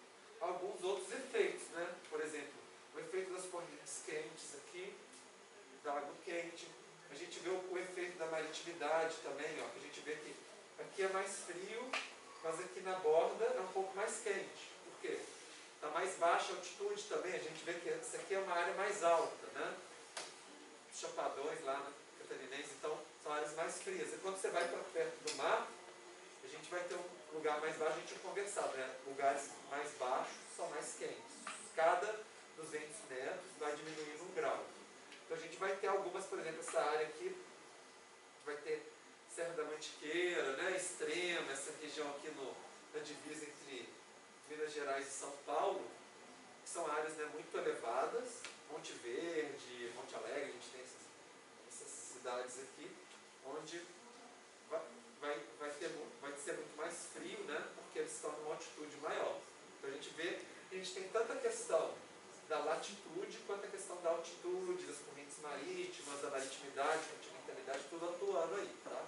alguns outros efeitos, né? Por exemplo, o efeito das correntes quentes aqui, da água quente. A gente vê o efeito da maritimidade também, ó, que a gente vê que aqui é mais frio, mas aqui na borda é um pouco mais quente. Por quê? Está mais baixa a altitude também, a gente vê que isso aqui é uma área mais alta, né? Os chapadões lá na Catarinense, então, são áreas mais frias. E quando você vai para perto do mar, a gente vai ter um lugar mais baixo, a gente tinha conversado, né? Lugares mais baixos são mais quentes. Cada 200 metros vai diminuindo 1 grau. Então a gente vai ter algumas, por exemplo, essa área aqui, vai ter Serra da Mantiqueira, né? Extrema, essa região aqui na divisa entre Minas Gerais e São Paulo, que são áreas, né, muito elevadas. Monte Verde, Monte Alegre, a gente tem essas cidades aqui, onde vai ser muito mais frio, né, porque eles estão numa altitude maior. Então a gente vê que a gente tem tanta questão da latitude quanto a questão da altitude, das correntes marítimas, da maritimidade, continentalidade, tudo atuando aí, tá?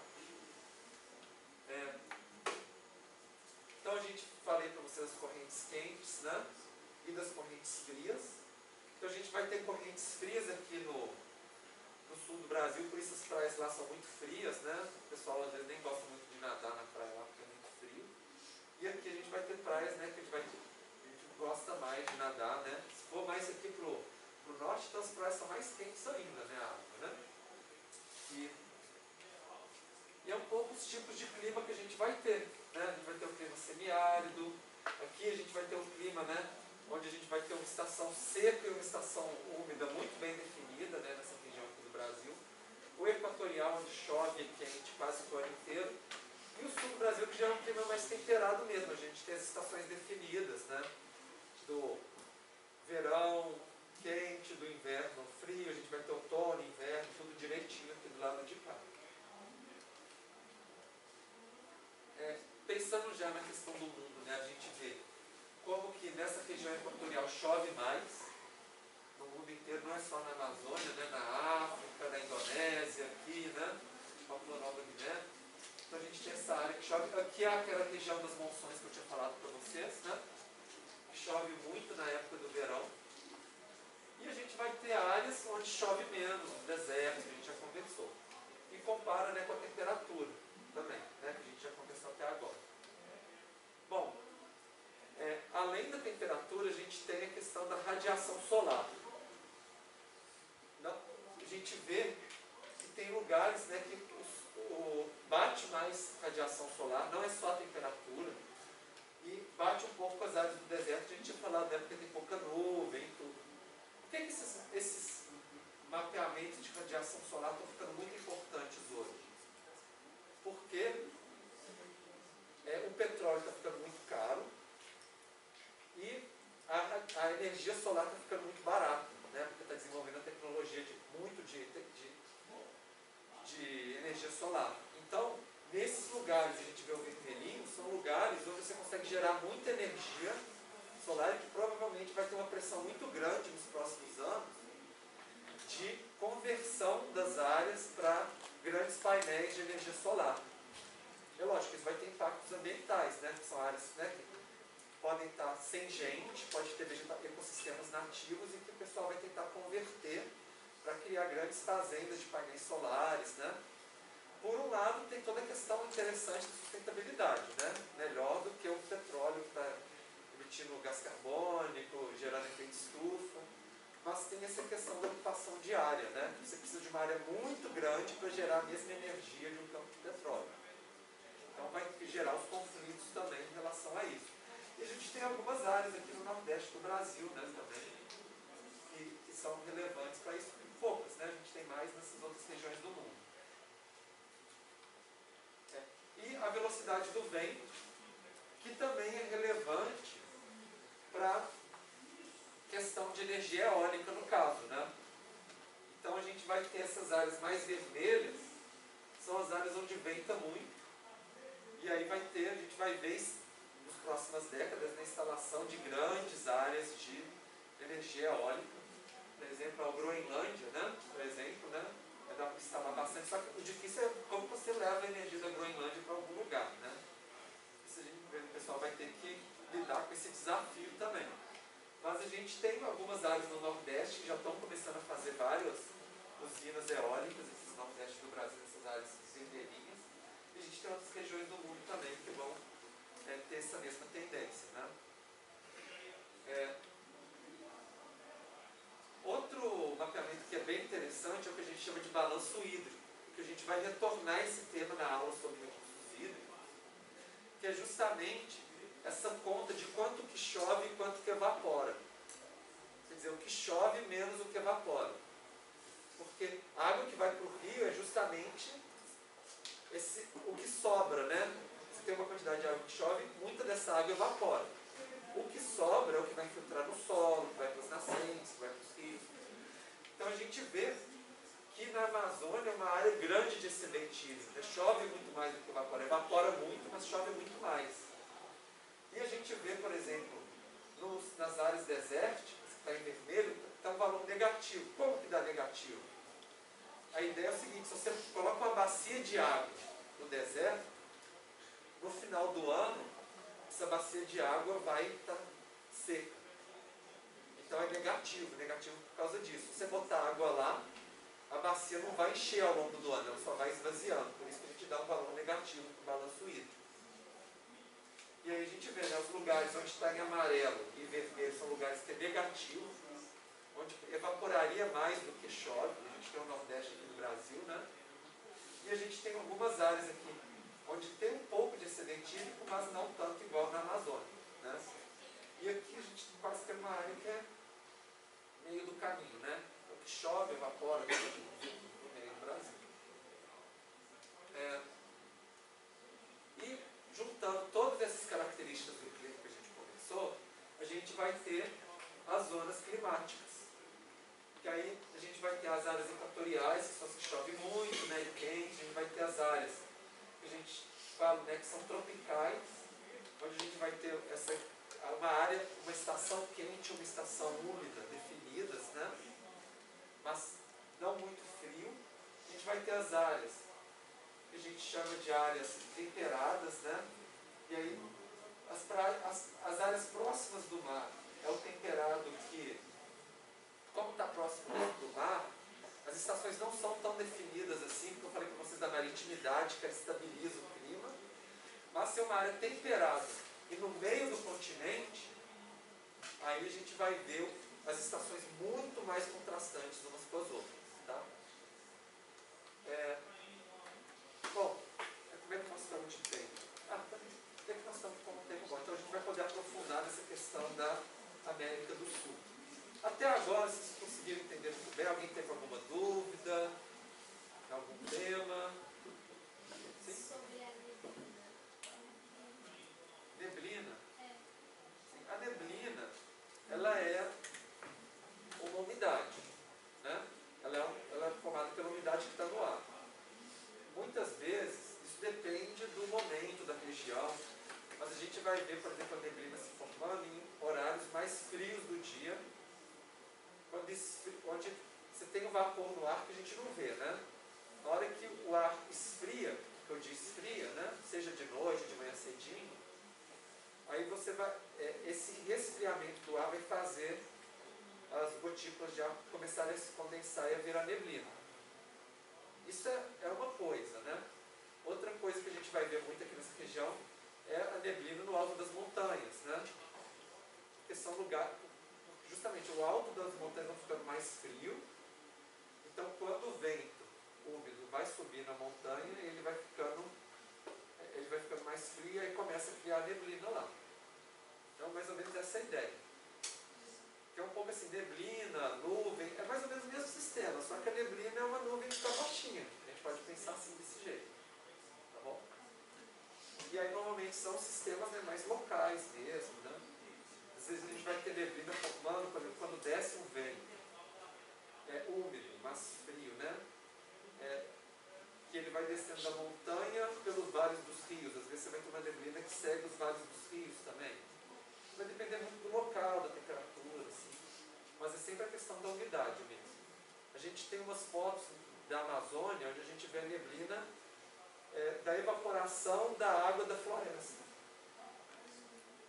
Então a gente falei para vocês das correntes quentes, né, e das correntes frias. Então a gente vai ter correntes frias aqui no sul do Brasil, por isso as praias lá são muito frias, né? O pessoal às vezes nem gosta muito de nadar na praia lá porque é muito frio. E aqui a gente vai ter praias, né, que a gente gosta mais de nadar, né? Se for mais aqui pro norte, então as praias são mais quentes ainda, né, a água, né? E é um pouco os tipos de clima que a gente vai ter, né? A gente vai ter um clima semiárido, aqui a gente vai ter um clima, né, onde a gente vai ter uma estação seca e uma estação úmida muito bem definida, né, nessa região aqui do Brasil. O equatorial, onde chove e quente quase o ano inteiro. E o sul do Brasil, que já é um clima mais temperado mesmo. A gente tem as estações definidas, né, do verão quente, do inverno frio. A gente vai ter outono, inverno, tudo direitinho aqui do lado de cá. Pensando já na questão do mundo, né, a gente vê como que nessa região equatorial chove mais, no mundo inteiro, não é só na Amazônia, né, na África, na Indonésia, aqui, né, Papua Nova Guiné. Então a gente tem essa área que chove, aqui é aquela região das monções que eu tinha falado para vocês, né, que chove muito na época do verão. E a gente vai ter áreas onde chove menos, no deserto, que a gente já conversou. E compara, né, com a temperatura também, né, que a gente já conversou até agora. Bom, além da temperatura, a gente tem a questão da radiação solar. A gente vê que tem lugares, né, que bate mais radiação solar, não é só a temperatura, e bate um pouco com as áreas do deserto. A gente tinha falado, né, porque tem pouca nuvem e tudo. Por que esses mapeamentos de radiação solar estão ficando muito importantes hoje? Porque o petróleo está ficando muito caro e a energia solar está ficando muito barata, né? Porque está desenvolvendo a tecnologia de energia solar. Então, nesses lugares a gente vê o vermelhinho, são lugares onde você consegue gerar muita energia solar e que provavelmente vai ter uma pressão muito grande nos próximos anos de conversão das áreas para grandes painéis de energia solar. É lógico que isso vai ter impactos ambientais, né? Que são áreas, né, que podem estar sem gente, pode ter ecossistemas nativos e que o pessoal vai tentar converter para criar grandes fazendas de painéis solares, né? Por um lado, tem toda a questão interessante de sustentabilidade, né? Melhor do que o petróleo que está emitindo gás carbônico, gerando efeito estufa, mas tem essa questão da ocupação de área, né? Você precisa de uma área muito grande para gerar a mesma energia de um campo de petróleo. Então vai gerar os conflitos também em relação a isso. E a gente tem algumas áreas aqui no Nordeste do Brasil, né, também, que são relevantes para isso, e poucas, né? A gente tem mais nessas outras regiões do mundo. E a velocidade do vento, que também é relevante para questão de energia eólica no caso, né? Então a gente vai ter essas áreas mais vermelhas, são as áreas onde venta muito, e aí a gente vai ver nas próximas décadas na instalação de grandes áreas de energia eólica. Por exemplo, a Groenlândia, né? Por exemplo, né? Vai dar para instalar bastante, só que o difícil é como você leva a energia da Groenlândia para algum lugar, né? Isso a gente, o pessoal vai ter que lidar com esse desafio desafio também. Mas a gente tem algumas áreas no Nordeste que já estão começando a fazer várias usinas eólicas, esses Nordeste do Brasil, essas áreas ribeirinhas. E a gente tem outras regiões do mundo também que vão ter essa mesma tendência, né? Outro mapeamento que é bem interessante é o que a gente chama de balanço hídrico, que a gente vai retornar esse tema na aula sobre recursos hídricos, que é justamente essa conta de quanto que chove e quanto que evapora. Quer dizer, o que chove menos o que evapora. Porque a água que vai para o rio é justamente o que sobra, né? Você tem uma quantidade de água que chove, muita dessa água evapora. O que sobra é o que vai infiltrar no solo, que vai para as nascentes, que vai para os rios. Então a gente vê que na Amazônia é uma área grande de excedente hídrico. Chove muito mais do que evapora. Evapora muito, mas chove muito mais. E a gente vê, por exemplo, nas áreas desérticas, que está em vermelho, está um valor negativo. Como que dá negativo? A ideia é o seguinte: se você coloca uma bacia de água no deserto, no final do ano, essa bacia de água vai estar seca. Então é negativo por causa disso. Se você botar água lá, a bacia não vai encher ao longo do ano, ela só vai esvaziando. Por isso que a gente dá um valor negativo para o balanço hídrico. E aí a gente vê, né, os lugares onde está em amarelo e vermelho são lugares que é negativo, onde evaporaria mais do que chove. A gente tem o Nordeste aqui do Brasil, né? E a gente tem algumas áreas aqui onde tem um pouco de excedente hídrico, mas não tanto igual na Amazônia, né? E aqui a gente quase tem uma área que é meio do caminho, né? O que chove, evapora, no meio do Brasil. E juntando todas essas características do clima que a gente conversou, a gente vai ter as zonas climáticas. Que aí a gente vai ter as áreas equatoriais, que só se chove muito, né, e quente. A gente vai ter as áreas que a gente fala, né, que são tropicais, onde a gente vai ter uma área, uma estação quente e uma estação úmida definidas, né, mas não muito frio. A gente vai ter as áreas que a gente chama de áreas temperadas, né, e aí as áreas próximas do mar é o temperado que, como está próximo do mar, as estações não são tão definidas assim, porque eu falei para vocês da maritimidade, que estabiliza o clima. Mas se é uma área temperada e no meio do continente, aí a gente vai ver as estações muito mais contrastantes umas com as outras. Tá? Bom, como é que nós estamos de tempo? Até que nós estamos com um tempo bom. Então a gente vai poder aprofundar nessa questão da América do Sul. Até agora, vocês conseguiram entender muito bem? Alguém teve alguma dúvida? Algum tema? Sim?
Sobre a neblina.
Neblina? Sim, a neblina, ela é uma umidade, né? Ela é formada pela umidade que está no ar. Muitas vezes, isso depende do momento da região, mas a gente vai ver, por exemplo, a neblina se formando em horários mais frios do dia, onde você tem um vapor no ar que a gente não vê, né? Na hora que o ar esfria, que eu disse esfria, né? Seja de noite, de manhã cedinho, aí você vai, esse resfriamento do ar vai fazer as gotículas de ar começarem a se condensar e a virar neblina. Isso é uma coisa, né? Outra coisa que a gente vai ver muito aqui nessa região é a neblina no alto das montanhas, né? Porque são lugares, justamente o alto das montanhas vai ficando mais frio, então quando o vento úmido vai subir na montanha, ele vai ficando mais frio e aí começa a criar neblina lá. Então mais ou menos essa é a ideia. Que é um pouco assim, neblina, nuvem, é mais ou menos o mesmo sistema, só que a neblina é uma nuvem que está baixinha. A gente pode pensar assim desse jeito. Tá bom? E aí normalmente são sistemas, né, mais locais mesmo, né? Às vezes a gente vai ter neblina formando, por exemplo, quando desce um vento úmido, mas frio, né? Que ele vai descendo da montanha pelos vales dos rios. Às vezes você vai ter uma neblina que segue os vales dos rios também. Vai depender muito do local, da temperatura, assim. Mas é sempre a questão da umidade mesmo. A gente tem umas fotos da Amazônia onde a gente vê a neblina da evaporação da água da floresta.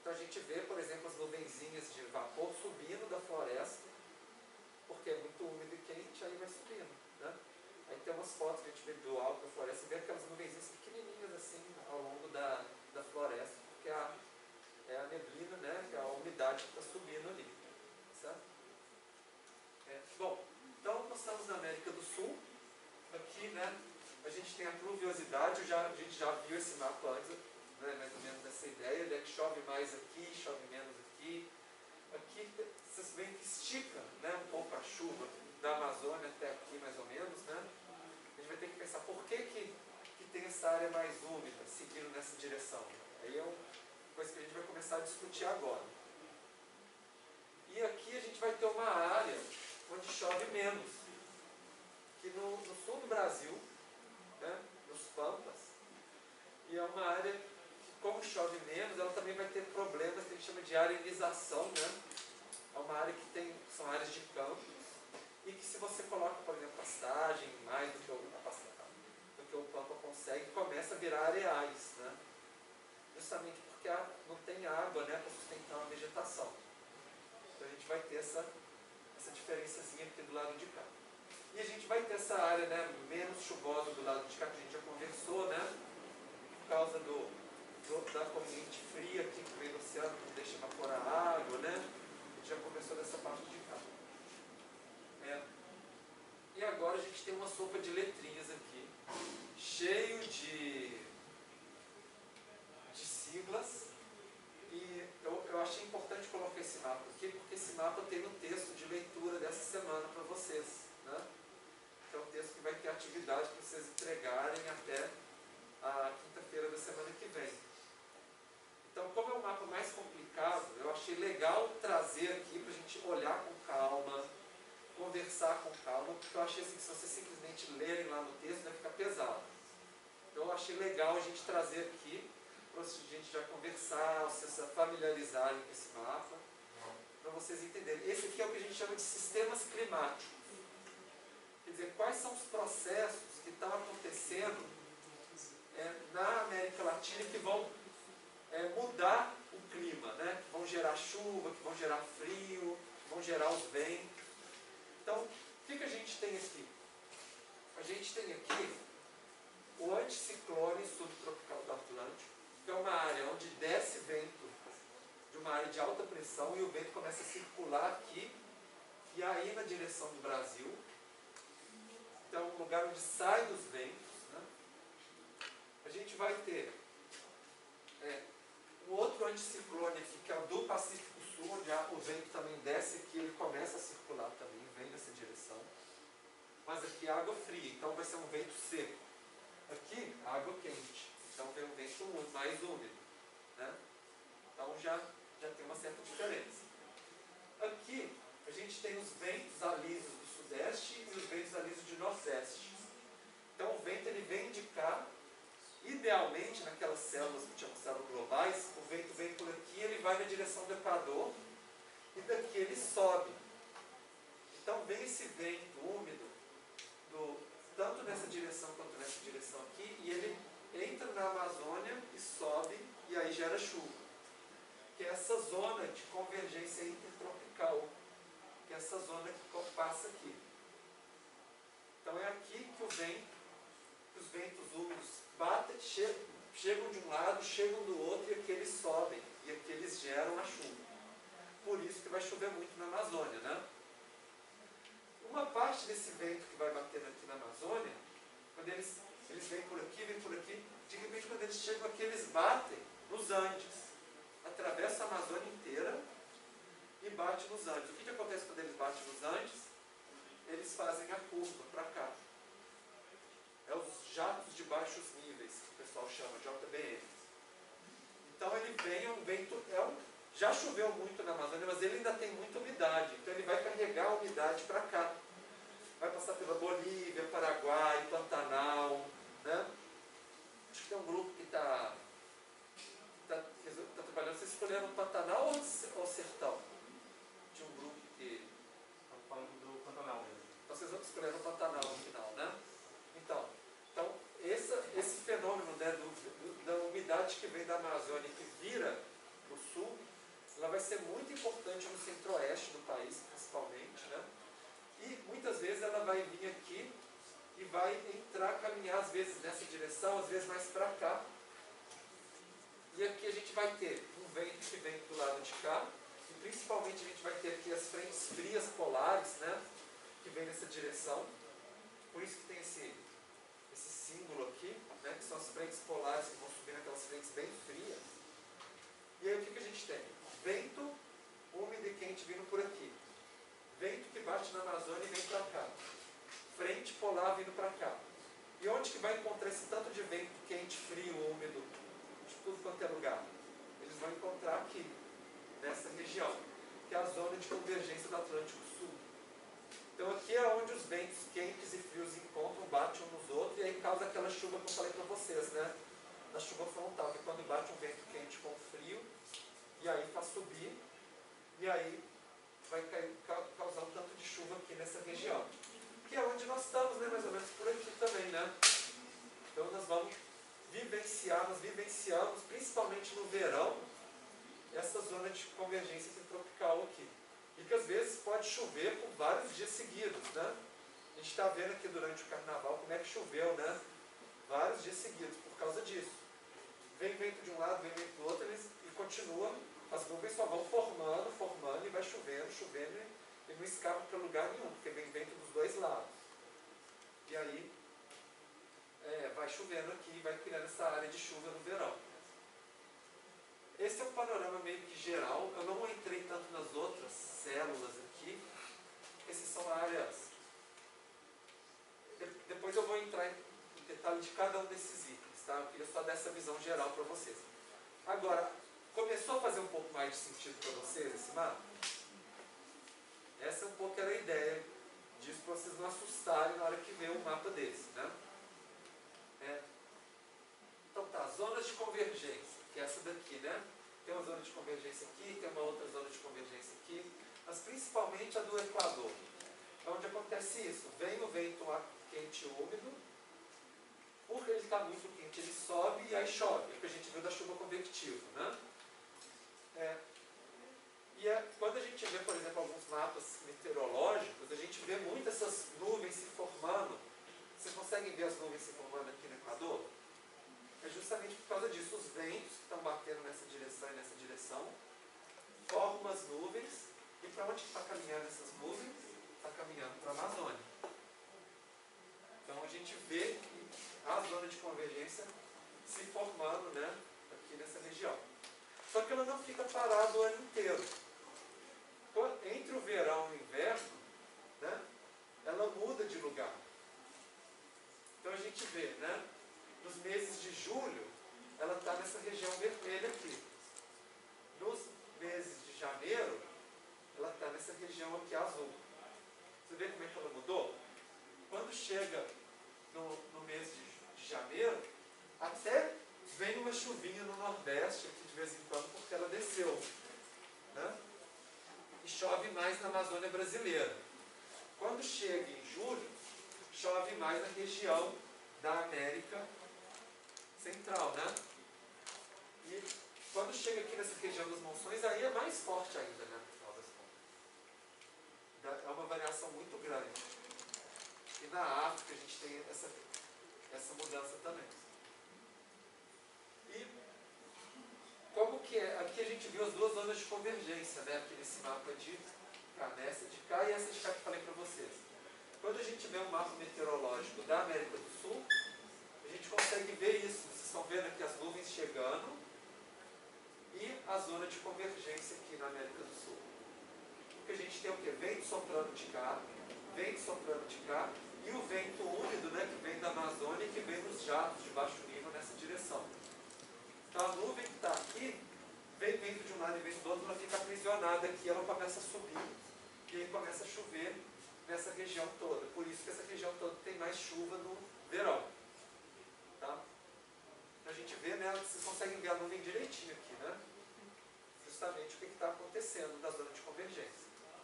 Então a gente vê, por exemplo, as nuvenzinhas de vapor subindo da floresta, porque é muito úmido e quente, aí vai subindo, né? Aí tem umas fotos que a gente vê do alto da floresta e vê aquelas nuvenzinhas pequenininhas assim ao longo da floresta, porque é a neblina, né? Que é a umidade que está subindo ali, certo? Bom, então nós estamos na América do Sul. Aqui, né, a gente tem a pluviosidade, a gente já viu esse mapa antes, né, mais ou menos essa ideia, né, que chove mais aqui, chove menos aqui. Aqui vocês veem que estica, né, um pouco a chuva da Amazônia até aqui, mais ou menos, né? A gente vai ter que pensar por que tem essa área mais úmida, seguindo nessa direção. Aí é uma coisa que a gente vai começar a discutir agora. E aqui a gente vai ter uma área onde chove menos. Que no sul do Brasil, né, nos Pampas, e é uma área que, como chove menos, ela também vai ter problemas que a gente chama de arenização, né? É uma área que são áreas de campos, e que se você coloca, por exemplo, pastagem, mais do que o Pampa consegue, começa a virar areais, né? Justamente porque não tem água, né, para sustentar uma vegetação. Então a gente vai ter essa diferençazinha aqui do lado de cá. E a gente vai ter essa área, né, menos chuvosa do lado de cá, que a gente já conversou, né, por causa da corrente fria aqui que vem do oceano, que deixa evaporar a água, né? A gente já conversou dessa parte de cá. E agora a gente tem uma sopa de letrinhas aqui, cheio de siglas. E eu achei importante colocar esse mapa aqui, porque esse mapa tem no texto de leitura dessa semana para vocês, né? Que é um texto que vai ter atividade para vocês entregarem até a quinta-feira da semana que vem. Então, como é um mapa mais complicado, eu achei legal trazer aqui para a gente olhar com calma, conversar com calma, porque eu achei assim, que se vocês simplesmente lerem lá no texto, vai ficar pesado. Então, eu achei legal a gente trazer aqui, para a gente já conversar, vocês se familiarizarem com esse mapa, para vocês entenderem. Esse aqui é o que a gente chama de sistemas climáticos. Quer dizer, quais são os processos que estão acontecendo na América Latina que vão mudar o clima, né? Que vão gerar chuva, que vão gerar frio, que vão gerar os ventos. Então, o que a gente tem aqui? A gente tem aqui o anticiclone subtropical do Atlântico, que é uma área onde desce vento de uma área de alta pressão e o vento começa a circular aqui e aí na direção do Brasil. Então, um lugar onde sai dos ventos, né? A gente vai ter um outro anticiclone aqui, que é o do Pacífico Sul, onde o vento também desce aqui, ele começa a circular também, vem nessa direção. Mas aqui é água fria, então vai ser um vento seco. Aqui, água quente, então vem um vento mais úmido, né? Então já tem uma certa diferença. Aqui, a gente tem os ventos alisos do sudeste e os ventos alisos de nordeste. Então o vento ele vem de cá, idealmente naquelas células que chamam células globais, o vento vem por aqui, ele vai na direção do Equador e daqui ele sobe. Então vem esse vento úmido, tanto nessa direção quanto nessa direção aqui, e ele entra na Amazônia e sobe e aí gera chuva. Que é essa zona de convergência intertropical, que é essa zona que passa aqui. Então é aqui que os ventos úmidos batem, chegam de um lado, chegam do outro, e aqui eles sobem, e aqui eles geram a chuva. Por isso que vai chover muito na Amazônia, né? Uma parte desse vento que vai batendo aqui na Amazônia, quando eles vêm por aqui, de repente quando eles chegam aqui, eles batem nos Andes, atravessa a Amazônia inteira e bate nos Andes. O que acontece quando eles batem nos Andes? Eles fazem a curva para cá. É os jatos de baixos níveis, que o pessoal chama JBM. Então ele vem, um vento, já choveu muito na Amazônia, mas ele ainda tem muita umidade. Então ele vai carregar a umidade para cá. Vai passar pela Bolívia, Paraguai, Pantanal, né? Acho que tem um grupo que está trabalhando. Vocês escolheram Pantanal ou Sertão? Tinha um grupo que...
Estamos falando do Pantanal mesmo.
Então vocês vão escolher o Pantanal no final, né? Então esse fenômeno, né, da umidade que vem da Amazônia e que vira para o sul, vai ser muito importante no centro-oeste do país, principalmente, né? E muitas vezes ela vai vir aqui e vai entrar, caminhar às vezes nessa direção, às vezes mais para cá. E aqui a gente vai ter um vento que vem do lado de cá, e principalmente a gente vai ter aqui as frentes frias polares, né? Que vem nessa direção. Por isso que tem esse símbolo aqui, né? Que são as frentes polares que vão subir naquelas frentes bem frias. E aí o que a gente tem? Vento úmido e quente vindo por aqui. Vento que bate na Amazônia e vem para cá. Frente polar vindo para cá. E onde que vai encontrar esse tanto de vento quente, frio, úmido, de tudo quanto é lugar? Eles vão encontrar aqui, nessa região, que é a zona de convergência do Atlântico Sul. Então aqui é onde os ventos quentes e frios encontram, batem uns nos outros, e aí causa aquela chuva que eu falei para vocês, né? Da chuva frontal, que é quando bate um vento quente com frio, e aí faz subir, e aí vai causar um tanto de chuva aqui nessa região. Que é onde nós estamos, né? Mais ou menos por aqui também, né? Então nós vamos nós vivenciamos, principalmente no verão, essa zona de convergência intertropical aqui. E que às vezes pode chover por vários dias seguidos, né? A gente está vendo aqui durante o carnaval como é que choveu, né? Vários dias seguidos, por causa disso. Vem vento de um lado, vem vento do outro, e continua, as nuvens só vão formando, e vai chovendo, e não escapa para lugar nenhum, porque vem vento dos dois lados. E aí, vai chovendo aqui e vai criando essa área de chuva no verão. Esse é um panorama meio que geral. Eu não entrei tanto nas outras células aqui. Essas são áreas. Depois eu vou entrar em detalhe de cada um desses itens, tá? Eu queria só dar essa visão geral para vocês. Agora, começou a fazer um pouco mais de sentido para vocês esse mapa? Essa é um pouco era a ideia disso, para vocês não assustarem na hora que vê um mapa desse, né? Então tá, zonas de convergência, que é essa daqui, né? Tem uma zona de convergência aqui, tem uma outra zona de convergência aqui, mas principalmente a do Equador. Onde acontece isso? Vem o vento quente e úmido, porque ele está muito quente, ele sobe e aí chove, que a gente viu da chuva convectiva, né? Quando a gente vê, por exemplo, alguns mapas meteorológicos, a gente vê muito essas nuvens se formando. Vocês conseguem ver as nuvens se formando aqui no Equador? É justamente por causa disso. Os ventos que estão batendo nessa direção e nessa direção formam as nuvens. E para onde está caminhando essas nuvens? Está caminhando para a Amazônia. Então a gente vê a zona de convergência se formando, né, aqui nessa região. Só que ela não fica parada o ano inteiro. Entre o verão e o inverno, né, ela muda de lugar. Então a gente vê, né, nos meses de julho, ela está nessa região vermelha aqui. Nos meses de janeiro, ela está nessa região aqui azul. Você vê como é que ela mudou? Quando chega no mês de janeiro, até vem uma chuvinha no Nordeste aqui de vez em quando, porque ela desceu, né? E chove mais na Amazônia brasileira. Quando chega em julho, chove mais na região da América Central, né? E quando chega aqui nessa região das monções, aí é mais forte ainda, né? No final das contas. É uma variação muito grande. E na África a gente tem essa mudança também. E como que é? Aqui a gente viu as duas zonas de convergência, né? Aqui nesse mapa de cá, essa de cá e essa de cá que eu falei para vocês. Quando a gente vê um mapa meteorológico da América do Sul, a gente consegue ver isso. Vocês estão vendo aqui as nuvens chegando e a zona de convergência aqui na América do Sul. Porque a gente tem o quê? Vento soprando de cá, vento soprando de cá, e o vento úmido, né, que vem da Amazônia e que vem nos jatos de baixo nível nessa direção. Então a nuvem que está aqui, vem vento de um lado e vento do outro, ela fica aprisionada aqui, ela começa a subir, e aí começa a chover nessa região toda. Por isso que essa região toda tem mais chuva no verão. Tá? A gente vê, né, vocês conseguem ver a nuvem direitinho aqui, né? Justamente o que está acontecendo na zona de convergência.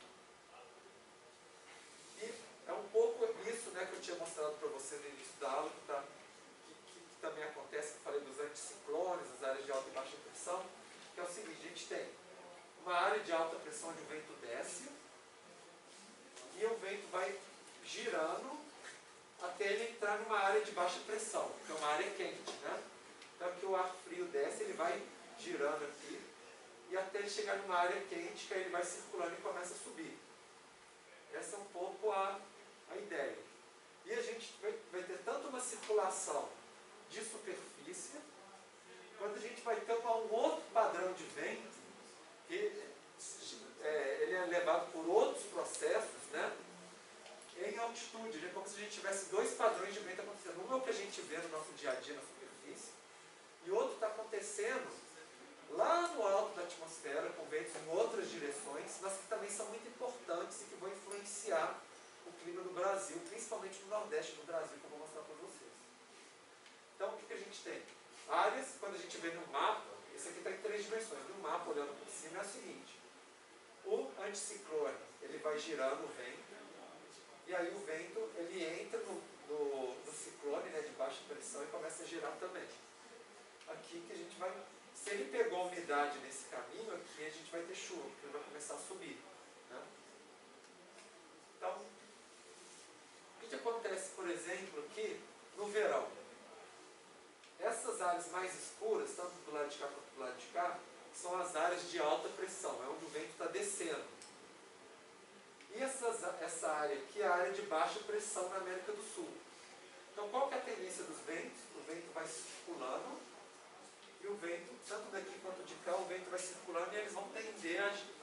E é um pouco isso, né, que eu tinha mostrado para você no início da aula, que também acontece, que eu falei dos anticiclones, as áreas de alta e baixa pressão, que é o seguinte: a gente tem uma área de alta pressão onde o vento desce, e o vento vai girando até ele entrar numa área de baixa pressão, que é uma área quente, né? Então aqui o ar frio desce, ele vai girando aqui, e até ele chegar numa área quente, que aí ele vai circulando e começa a subir. Essa é um pouco a ideia. E a gente vai ter tanto uma circulação de superfície, quando a gente vai ter um outro padrão de vento, que ele é levado por outros processos, né, em altitude. É como se a gente tivesse dois padrões de vento acontecendo. Um é o que a gente vê no nosso dia a dia na superfície, e o outro está acontecendo lá no alto da atmosfera, com ventos em outras direções, mas que também são muito importantes e que vão influenciar o clima do Brasil, principalmente no nordeste do Brasil, que eu vou mostrar para vocês. Então, o que a gente tem? Áreas, quando a gente vê no mapa, esse aqui está em 3 dimensões. No mapa, olhando por cima, é o seguinte: o anticiclone, ele vai girando o vento, e aí o vento, ele entra no ciclone, né, de baixa pressão, e começa a girar também. Aqui que a gente vai, se ele pegou a umidade nesse caminho, aqui a gente vai ter chuva, porque ele vai começar a subir, né? Então, o que acontece, por exemplo, aqui no verão? Essas áreas mais escuras, tanto do lado de cá quanto do lado de cá, são as áreas de alta pressão, é onde o vento está descendo. E essa área aqui é a área de baixa pressão na América do Sul. Então, qual que é a tendência dos ventos? O vento vai circulando, e o vento, tanto daqui quanto de cá, o vento vai circulando, e eles vão tender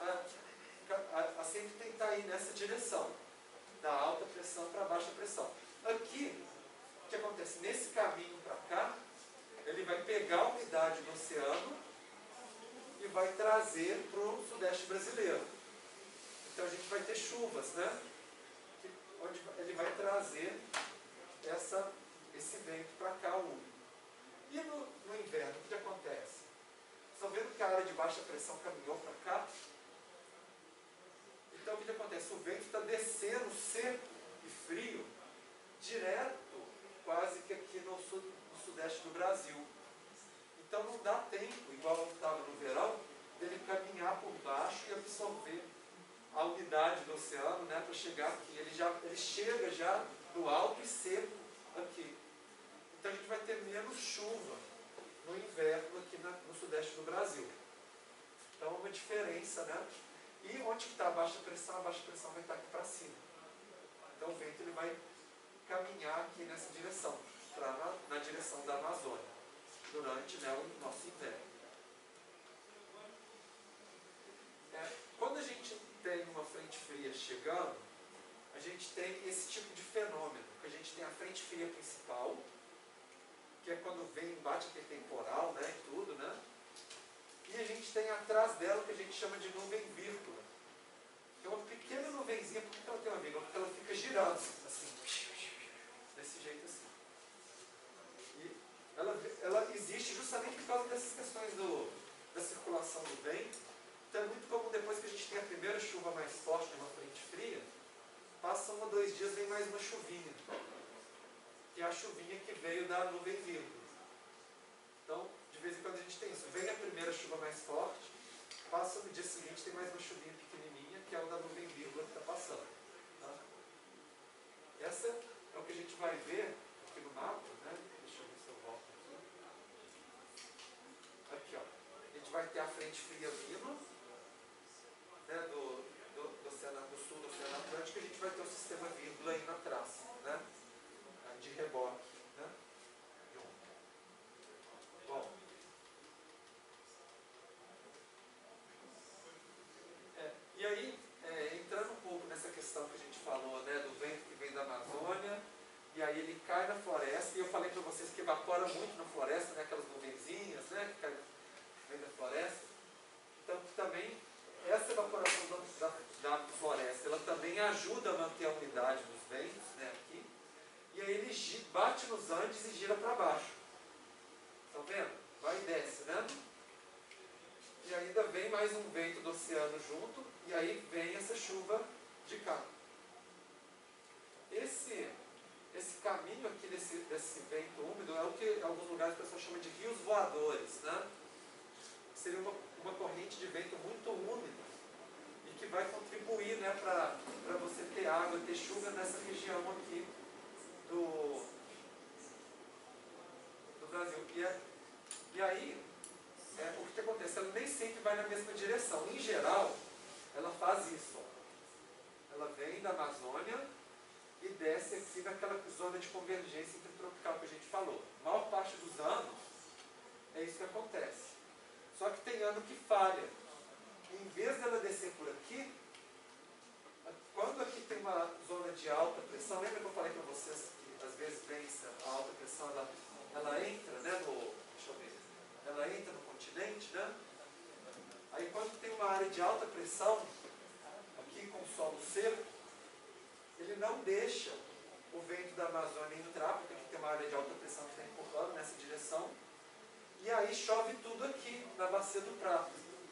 a sempre tentar ir nessa direção, da alta pressão para a baixa pressão. Aqui, o que acontece? Nesse caminho para cá, ele vai pegar a umidade do oceano e vai trazer para o sudeste brasileiro. Então a gente vai ter chuvas, né? Onde ele vai trazer esse vento para cá, úmido. E no inverno, o que acontece? Estão vendo que a área de baixa pressão caminhou para cá? Então o que acontece? O vento está descendo seco e frio, direto, quase que aqui no sudeste do Brasil. Então não dá tempo, igual estava no verão, dele caminhar por baixo e absorver a umidade do oceano, né, para chegar aqui. Ele chega já do alto e seco aqui. Então a gente vai ter menos chuva no inverno aqui no sudeste do Brasil. Então é uma diferença, né? E onde está a baixa pressão vai estar aqui para cima. Então o vento ele vai caminhar aqui nessa direção, na direção da Amazônia, durante, né, o nosso inverno. Quando a gente tem uma frente fria chegando, a gente tem esse tipo de fenômeno, que a gente tem a frente fria principal, que é quando vem, bate aquele temporal, né, e tudo, né? E a gente tem atrás dela o que a gente chama de nuvem vírgula, que é uma pequena nuvenzinha. Por que ela tem uma vírgula? Porque ela fica girando, assim, desse jeito assim. E ela existe justamente por causa dessas questões da circulação do vento. Então é muito comum, depois que a gente tem a primeira chuva mais forte numa frente fria, passa 1 ou 2 dias, vem mais uma chuvinha, que é a chuvinha que veio da nuvem vírgula. Então, de vez em quando a gente tem isso. Vem a primeira chuva mais forte, passa no dia seguinte, tem mais uma chuvinha pequenininha, que é o da nuvem vírgula que está passando. Tá? Essa é o que a gente vai ver aqui no mapa, né? Deixa eu ver se eu volto aqui. Aqui, ó. A gente vai ter a frente fria vindo, né, do sul do Oceano Atlântico, a gente vai ter o sistema vírgula indo atrás, né, de reboque, né, Bom, e aí, entrando um pouco nessa questão que a gente falou, né, do vento que vem da Amazônia, e aí ele cai na floresta, e eu falei para vocês que evapora muito na floresta, né, aquelas nuvenzinhas, né, que vem da floresta. Então, também, essa evaporação da floresta, ela também ajuda a manter a umidade dos ventos, né, aqui, e aí ele bate nos Andes e gira para baixo. Estão vendo? Vai e desce, né? E ainda vem mais um vento do oceano junto, e aí vem essa chuva de cá. Esse caminho aqui desse vento úmido é o que em alguns lugares as pessoas chamam de rios voadores, né? Seria uma corrente de vento muito úmida, vai contribuir, né, para você ter água, ter chuva nessa região aqui do Brasil. E aí, o que acontece? Ela nem sempre vai na mesma direção. Em geral, ela faz isso. Ó. Ela vem da Amazônia e desce aqui naquela zona de convergência intertropical que a gente falou. A maior parte dos anos é isso que acontece. Só que tem ano que falha. Em vez dela descer por aqui, quando aqui tem uma zona de alta pressão, lembra que eu falei para vocês que às vezes vem a alta pressão, ela entra, né, deixa eu ver, ela entra no continente, né? Aí quando tem uma área de alta pressão, aqui com solo seco, ele não deixa o vento da Amazônia entrar, porque aqui tem uma área de alta pressão que está empurrando nessa direção, e aí chove tudo aqui, na Bacia do Prata.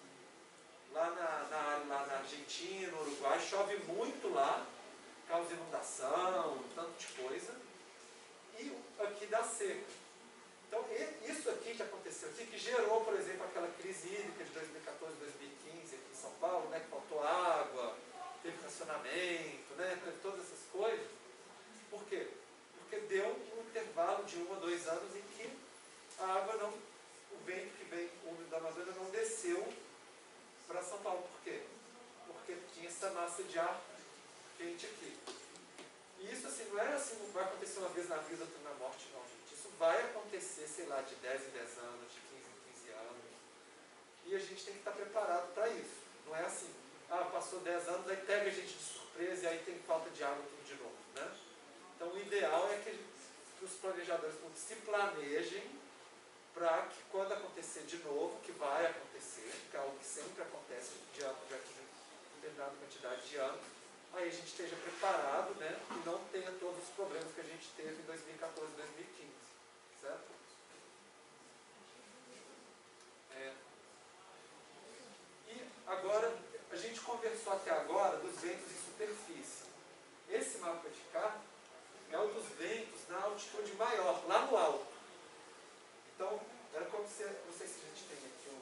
Lá na Argentina, no Uruguai, chove muito lá, causa inundação, tanto de coisa, e aqui dá seca. Então, isso aqui que aconteceu aqui, que gerou, por exemplo, aquela crise hídrica de 2014, 2015 aqui em São Paulo, né, que faltou água, teve racionamento, né, teve todas essas coisas. Por quê? Porque deu um intervalo de 1 a 2 anos em que a água não, o vento que vem úmido da Amazônia não desceu para São Paulo. Por quê? Porque tinha essa massa de ar quente aqui. E isso assim, não é assim, não vai acontecer uma vez na vida, outra na morte, não, gente. Isso vai acontecer, sei lá, de 10 em 10 anos, de 15 em 15 anos. E a gente tem que estar preparado para isso. Não é assim, passou 10 anos, aí pega a gente de surpresa e aí tem falta de água tudo de novo, né? Então o ideal é que os planejadores se planejem para que quando acontecer de novo, que vai acontecer, que é algo que sempre acontece de ano, já que determinada quantidade de anos, aí a gente esteja preparado, né, e não tenha todos os problemas que a gente teve em 2014, 2015, certo? E agora, a gente conversou até agora dos ventos em superfície. Esse mapa de cá é o dos ventos na altitude maior, lá no alto. Então, era como se, não sei se a gente tem aqui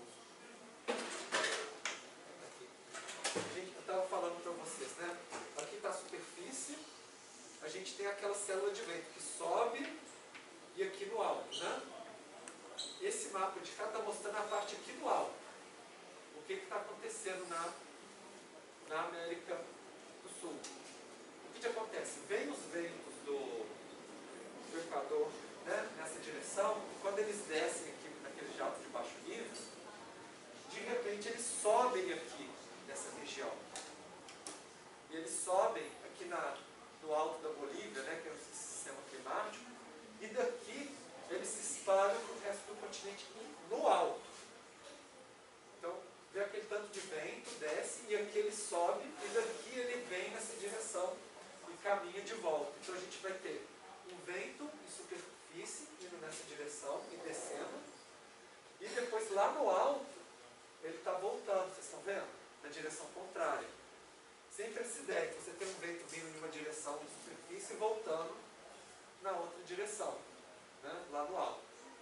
aqui. Eu estava falando para vocês, né? Aqui está a superfície, a gente tem aquela célula de vento que sobe e aqui no alto, né? Esse mapa de cá está mostrando a parte aqui no alto. O que está acontecendo na América do Sul. O que acontece? Vem os ventos do Equador, né, nessa direção, e quando eles descem aqui naquele jato de baixo nível, de repente eles sobem aqui nessa região. E eles sobem aqui no alto da Bolívia, né, que é o sistema climático, e daqui eles se espalham para o resto do continente no alto. Então, vê aquele tanto de vento, desce, e aqui ele sobe, e daqui ele vem nessa direção e caminha de volta. Então a gente vai ter um vento em superfície, indo nessa direção e descendo, e depois lá no alto, ele está voltando, vocês estão vendo? Na direção contrária. Sempre essa ideia, que você tem um vento vindo em uma direção de superfície e voltando na outra direção, né? Lá no alto.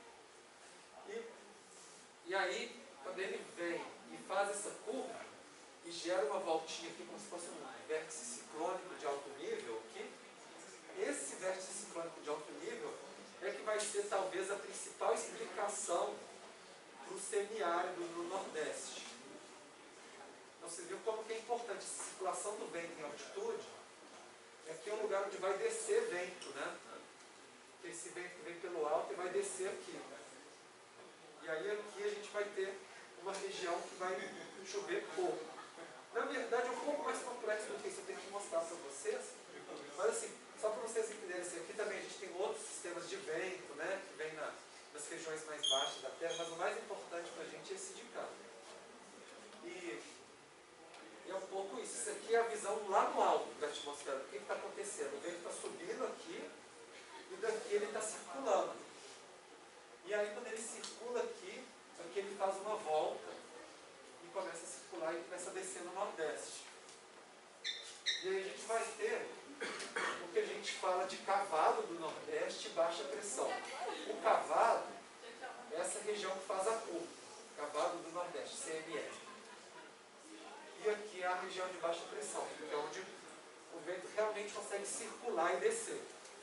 E aí, quando ele vem e faz essa curva, e gera uma voltinha aqui, como se fosse um vértice ciclônico de alto nível aqui, esse vértice ciclônico de alto nível é que vai ser talvez a principal explicação para o semiárido no Nordeste. Então vocês viram como que é importante a circulação do vento em altitude, é que é um lugar onde vai descer vento, né? Porque esse vento vem pelo alto e vai descer aqui. E aí aqui a gente vai ter uma região que vai chover pouco. Na verdade é um pouco mais complexo do que isso, eu tenho que mostrar para vocês. Mas assim, só para vocês entenderem, assim, aqui também a gente tem outros sistemas de vento, né, que vem nas regiões mais baixas da Terra, mas o mais importante para a gente é esse de cá. E é um pouco isso. Isso aqui é a visão lá no alto da atmosfera. O que está acontecendo? O vento está subindo aqui e daqui ele está circulando. E aí quando ele circula aqui ele faz uma volta e começa a circular e começa a descer no Nordeste. E aí a gente vai ter o que a gente fala de cavalo do Nordeste e baixa pressão. O cavalo é essa região que faz a curva. Cavalo do Nordeste, CMR. E aqui é a região de baixa pressão, que é onde o vento realmente consegue circular e descer.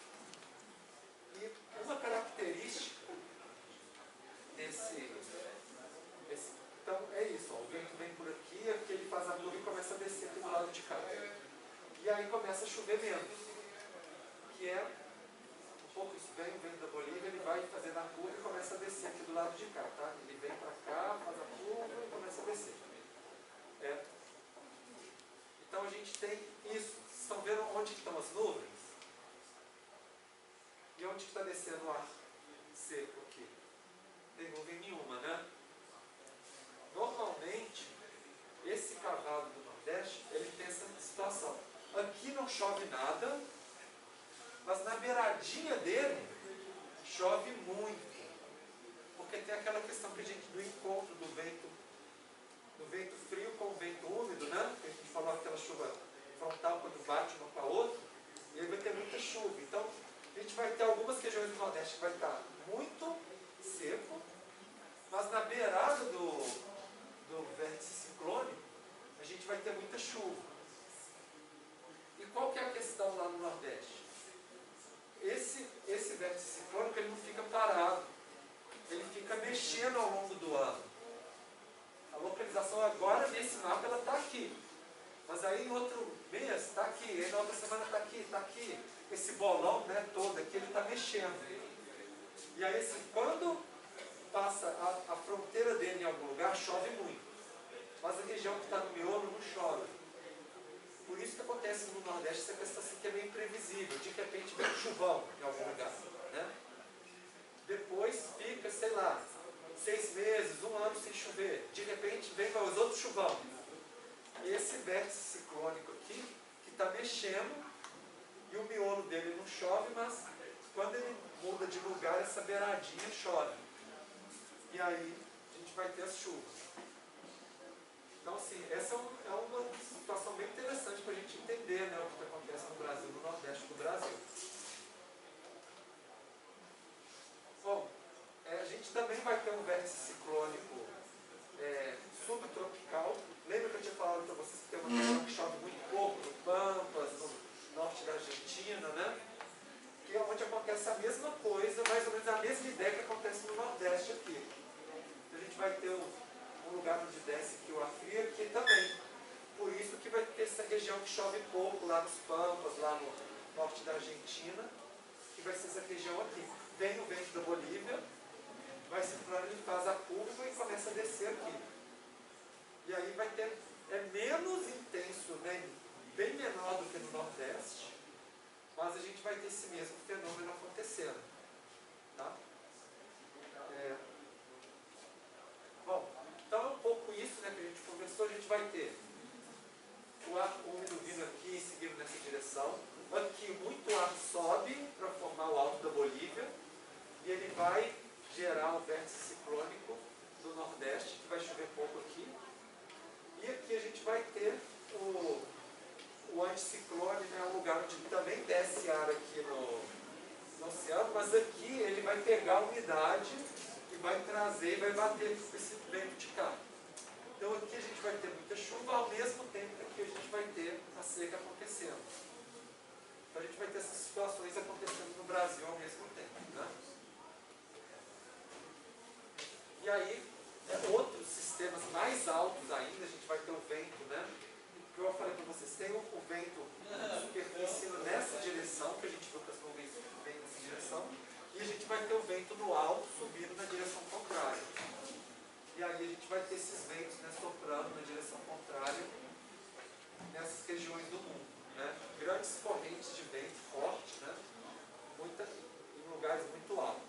E uma característica então é isso, ó, o vento vem por aqui, aqui ele faz a curva e começa a descer aqui do lado de cá. E aí começa a chover menos, que é um pouco isso, vem o vento da Bolívia, ele vai fazendo a curva e começa a descer aqui do lado de cá, tá? Ele vem para cá, faz a curva e começa a descer. Então a gente tem isso. Vocês estão vendo onde estão as nuvens? E onde está descendo o ar seco aqui? Não tem nuvem nenhuma, né? Normalmente, esse cavalo do Nordeste, ele tem essa situação. Aqui não chove nada, mas na beiradinha dele chove muito. Porque tem aquela questão que a gente, do encontro do vento frio com o vento úmido, né? A gente falou aquela chuva frontal quando bate uma com a outra, e aí vai ter muita chuva. Então, a gente vai ter algumas regiões do Nordeste que vai estar muito seco, mas na beirada do vértice ciclônico, a gente vai ter muita chuva. E qual que é a questão lá no Nordeste? Esse vértice ciclônico, ele não fica parado, ele fica mexendo ao longo do ano. A localização agora nesse mapa ela está aqui, mas aí em outro mês está aqui, aí na outra semana está aqui, esse bolão, né, todo aqui ele está mexendo. E aí assim, quando passa a fronteira dele em algum lugar, chove muito, mas a região que está no miolo não chove. Por isso que acontece no Nordeste essa questão assim, que é meio imprevisível, de repente vem um chuvão em algum lugar, né? Depois fica, sei lá, 6 meses, 1 ano sem chover. De repente vem os outros chuvão. Esse vértice ciclônico aqui, que está mexendo, e o miolo dele não chove, mas quando ele muda de lugar, essa beiradinha chove. E aí a gente vai ter as chuvas. Então, assim, essa é uma situação bem interessante para a gente entender, né, o que acontece no Brasil, no Nordeste do Brasil. Bom, a gente também vai ter um vértice ciclônico subtropical. Lembra que eu tinha falado para vocês que tem uma região que chove muito pouco, no Pampas, no norte da Argentina, né? Que é onde acontece a mesma coisa, mais ou menos a mesma ideia que acontece no Nordeste aqui. Então, a gente vai ter um lugar onde desce aqui o ar frio, aqui também. Por isso que vai ter essa região que chove pouco, lá nos Pampas, lá no norte da Argentina, que vai ser essa região aqui. Vem o vento da Bolívia, vai circulando, ele faz a curva e começa a descer aqui. E aí vai ter, menos intenso, né, bem menor do que no Nordeste, mas a gente vai ter esse mesmo fenômeno acontecendo. Tá? Bom, então é um pouco isso, né, que a gente conversou. A gente vai ter o ar úmido vindo aqui e seguindo nessa direção. Aqui muito ar sobe para formar o alto da Bolívia e ele vai gerar o vértice ciclônico do Nordeste, que vai chover pouco aqui. E aqui a gente vai ter o anticiclone, né, um lugar onde também desce ar aqui no oceano, mas aqui ele vai pegar a umidade e vai trazer e vai bater com esse vento de cá. Então aqui a gente vai ter muita chuva, ao mesmo tempo que aqui a gente vai ter a seca acontecendo. Então a gente vai ter essas situações acontecendo no Brasil ao mesmo tempo, né? E aí, outros sistemas mais altos ainda, a gente vai ter o vento, né? Como eu falei para vocês, tem o vento superficial nessa direção, que a gente viu que as nuvens vêm nessa direção, e a gente vai ter o vento no alto subindo na direção contrária. E aí a gente vai ter esses ventos, né, soprando na direção contrária nessas regiões do mundo, né? Grandes correntes de vento forte, né? Em lugares muito altos.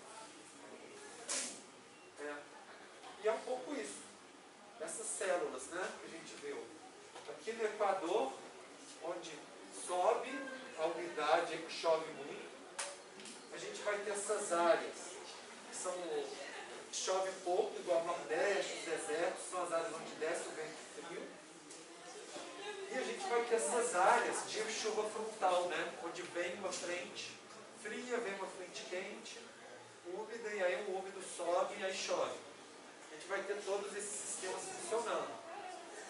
E é um pouco isso. Essas células, né, que a gente viu. Aqui no Equador, onde sobe a umidade e chove muito, a gente vai ter essas áreas que chove pouco, igual ao Nordeste, os desertos, são as áreas onde desce o vento frio. E a gente vai ter essas áreas de chuva frontal, né, onde vem uma frente fria, vem uma frente quente, úmida, e aí o úmido sobe e aí chove. A gente vai ter todos esses sistemas funcionando.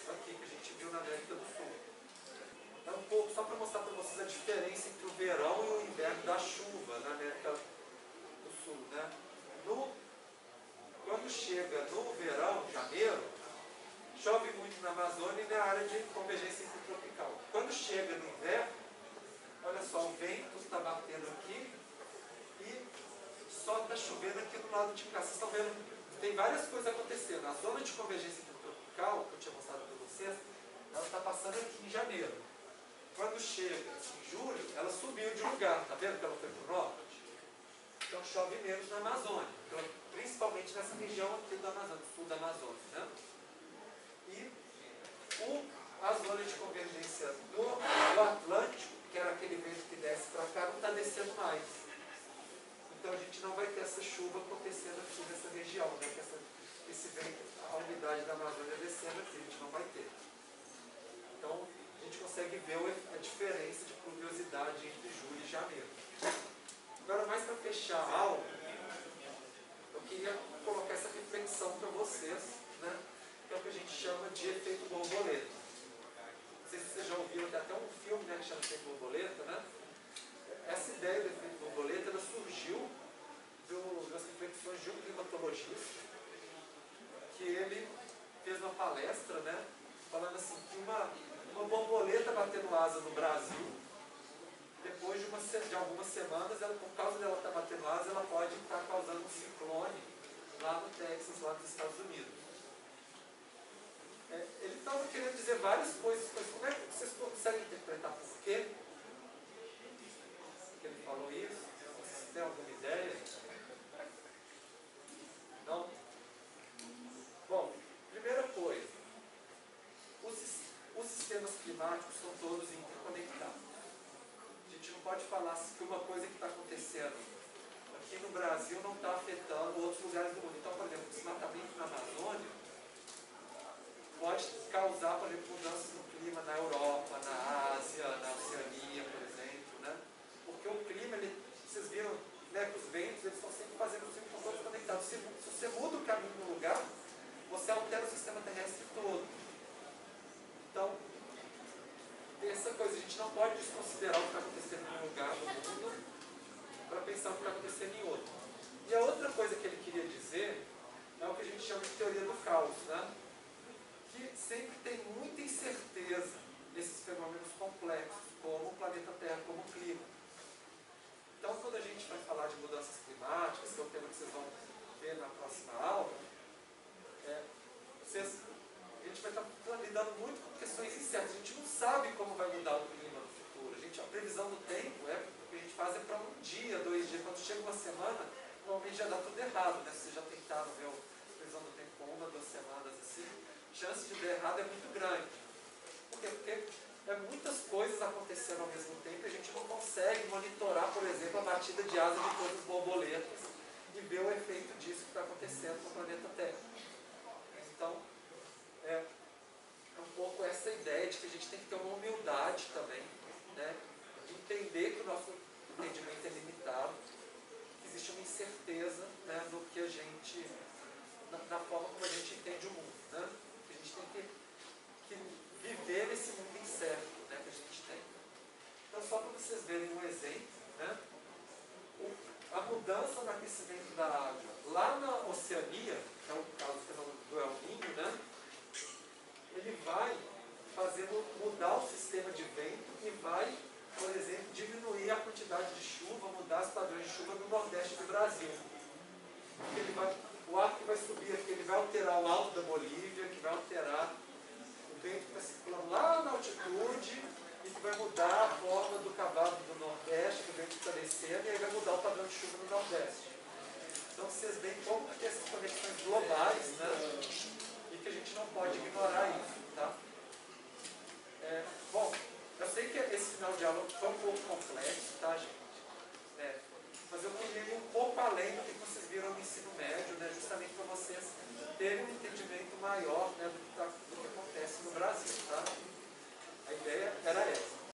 aqui que a gente viu na América do Sul. É um pouco só para mostrar para vocês a diferença entre o verão e o inverno da chuva na América do Sul, né? Quando chega no verão, janeiro, chove muito na Amazônia e na área de convergência intertropical. Quando chega no inverno, olha só, o vento está batendo aqui e só está chovendo aqui do lado de cá. Vocês estão vendo, tem várias coisas acontecendo. A zona de convergência intertropical, que eu tinha mostrado para vocês, ela está passando aqui em janeiro. Quando chega em julho, ela subiu de lugar. Está vendo que ela foi para o norte? Então chove menos na Amazônia. Então, principalmente nessa região aqui do Amazonas, sul da Amazônia, né? E a zona de convergência do Atlântico, que era aquele vento que desce para cá, não está descendo mais. Então a gente não vai ter essa chuva acontecendo aqui nessa região, né? Esse vento, a umidade da Amazônia descendo aqui, a gente não vai ter. Então a gente consegue ver a diferença de pluviosidade entre julho e janeiro. Agora, mais para fechar a aula, eu queria colocar essa reflexão para vocês, né? Que é o que a gente chama de efeito borboleta. Não sei se vocês já ouviram, tem até um filme, né, que chama efeito borboleta, né? Essa ideia do efeito borboleta, ela surgiu das reflexões de um climatologista, que ele fez uma palestra, né, falando assim, que uma borboleta batendo asa no Brasil, depois de algumas semanas, por causa dela estar batendo asa, ela pode estar causando um ciclone lá no Texas, lá nos Estados Unidos. Ele estava querendo dizer várias coisas, mas como é que vocês conseguem interpretar por quê que ele falou isso? Vocês têm alguma ideia? Não? Bom, primeira coisa, os sistemas climáticos são todos interconectados. A gente não pode falar que uma coisa que está acontecendo aqui no Brasil não está afetando outros lugares do mundo. Então, por exemplo, o desmatamento na Amazônia pode causar, por exemplo, mudanças no clima na Europa, na Ásia, na Oceania, por exemplo, né? Porque o clima, vocês viram, né, que os ventos eles estão sempre fazendo os ciclos todos conectados. Se você muda o caminho no lugar, você altera o sistema terrestre todo. Então, tem essa coisa, a gente não pode desconsiderar o que está acontecendo em um lugar do mundo para pensar o que está acontecendo em outro. E a outra coisa que ele queria dizer é o que a gente chama de teoria do caos, né? Que sempre tem muita incerteza nesses fenômenos complexos, como o planeta Terra, como o clima. Então, quando a gente vai falar de mudanças climáticas, que é o tema que vocês vão ver na próxima aula, a gente vai estar lidando muito com questões incertas. A gente não sabe como vai mudar o clima no futuro. A previsão do tempo, o que a gente faz é para um dia, 2 dias. Quando chega uma semana, normalmente já dá tudo errado, né? Vocês já tentaram ver a previsão do tempo com 1, 2 semanas assim. A chance de dar errado é muito grande. Por quê? Porque muitas coisas acontecendo ao mesmo tempo e a gente não consegue monitorar, por exemplo, a batida de asa de todas as borboletas e ver o efeito disso que está acontecendo no planeta Terra. Então, é um pouco essa ideia de que a gente tem que ter uma humildade também, né? Entender que o nosso entendimento é limitado, que existe uma incerteza, né, no que a gente, na forma como a gente entende o mundo, né? Que a gente tem que viver nesse mundo incerto, né, que a gente tem. Então, só para vocês verem um exemplo, né? A mudança no aquecimento da água lá na Oceania, que é o caso do El Niño, né? Ele vai fazer mudar o sistema de vento e vai, por exemplo, diminuir a quantidade de chuva, mudar os padrões de chuva no Nordeste do Brasil. O ar que vai subir aqui, ele vai alterar o alto da Bolívia, que vai alterar o vento que está circulando lá na altitude e que vai mudar a forma do cavalo do Nordeste, do vento que está descendo, e aí vai mudar o padrão de chuva no Nordeste. Então vocês veem como que tem essas conexões globais, né? E que a gente não pode ignorar isso, tá? Bom, eu sei que esse final de aula foi um pouco complexo, tá, gente? Mas eu queria ir um pouco além do que vocês viram no ensino médio, né? Justamente para vocês terem um entendimento maior, né, do que está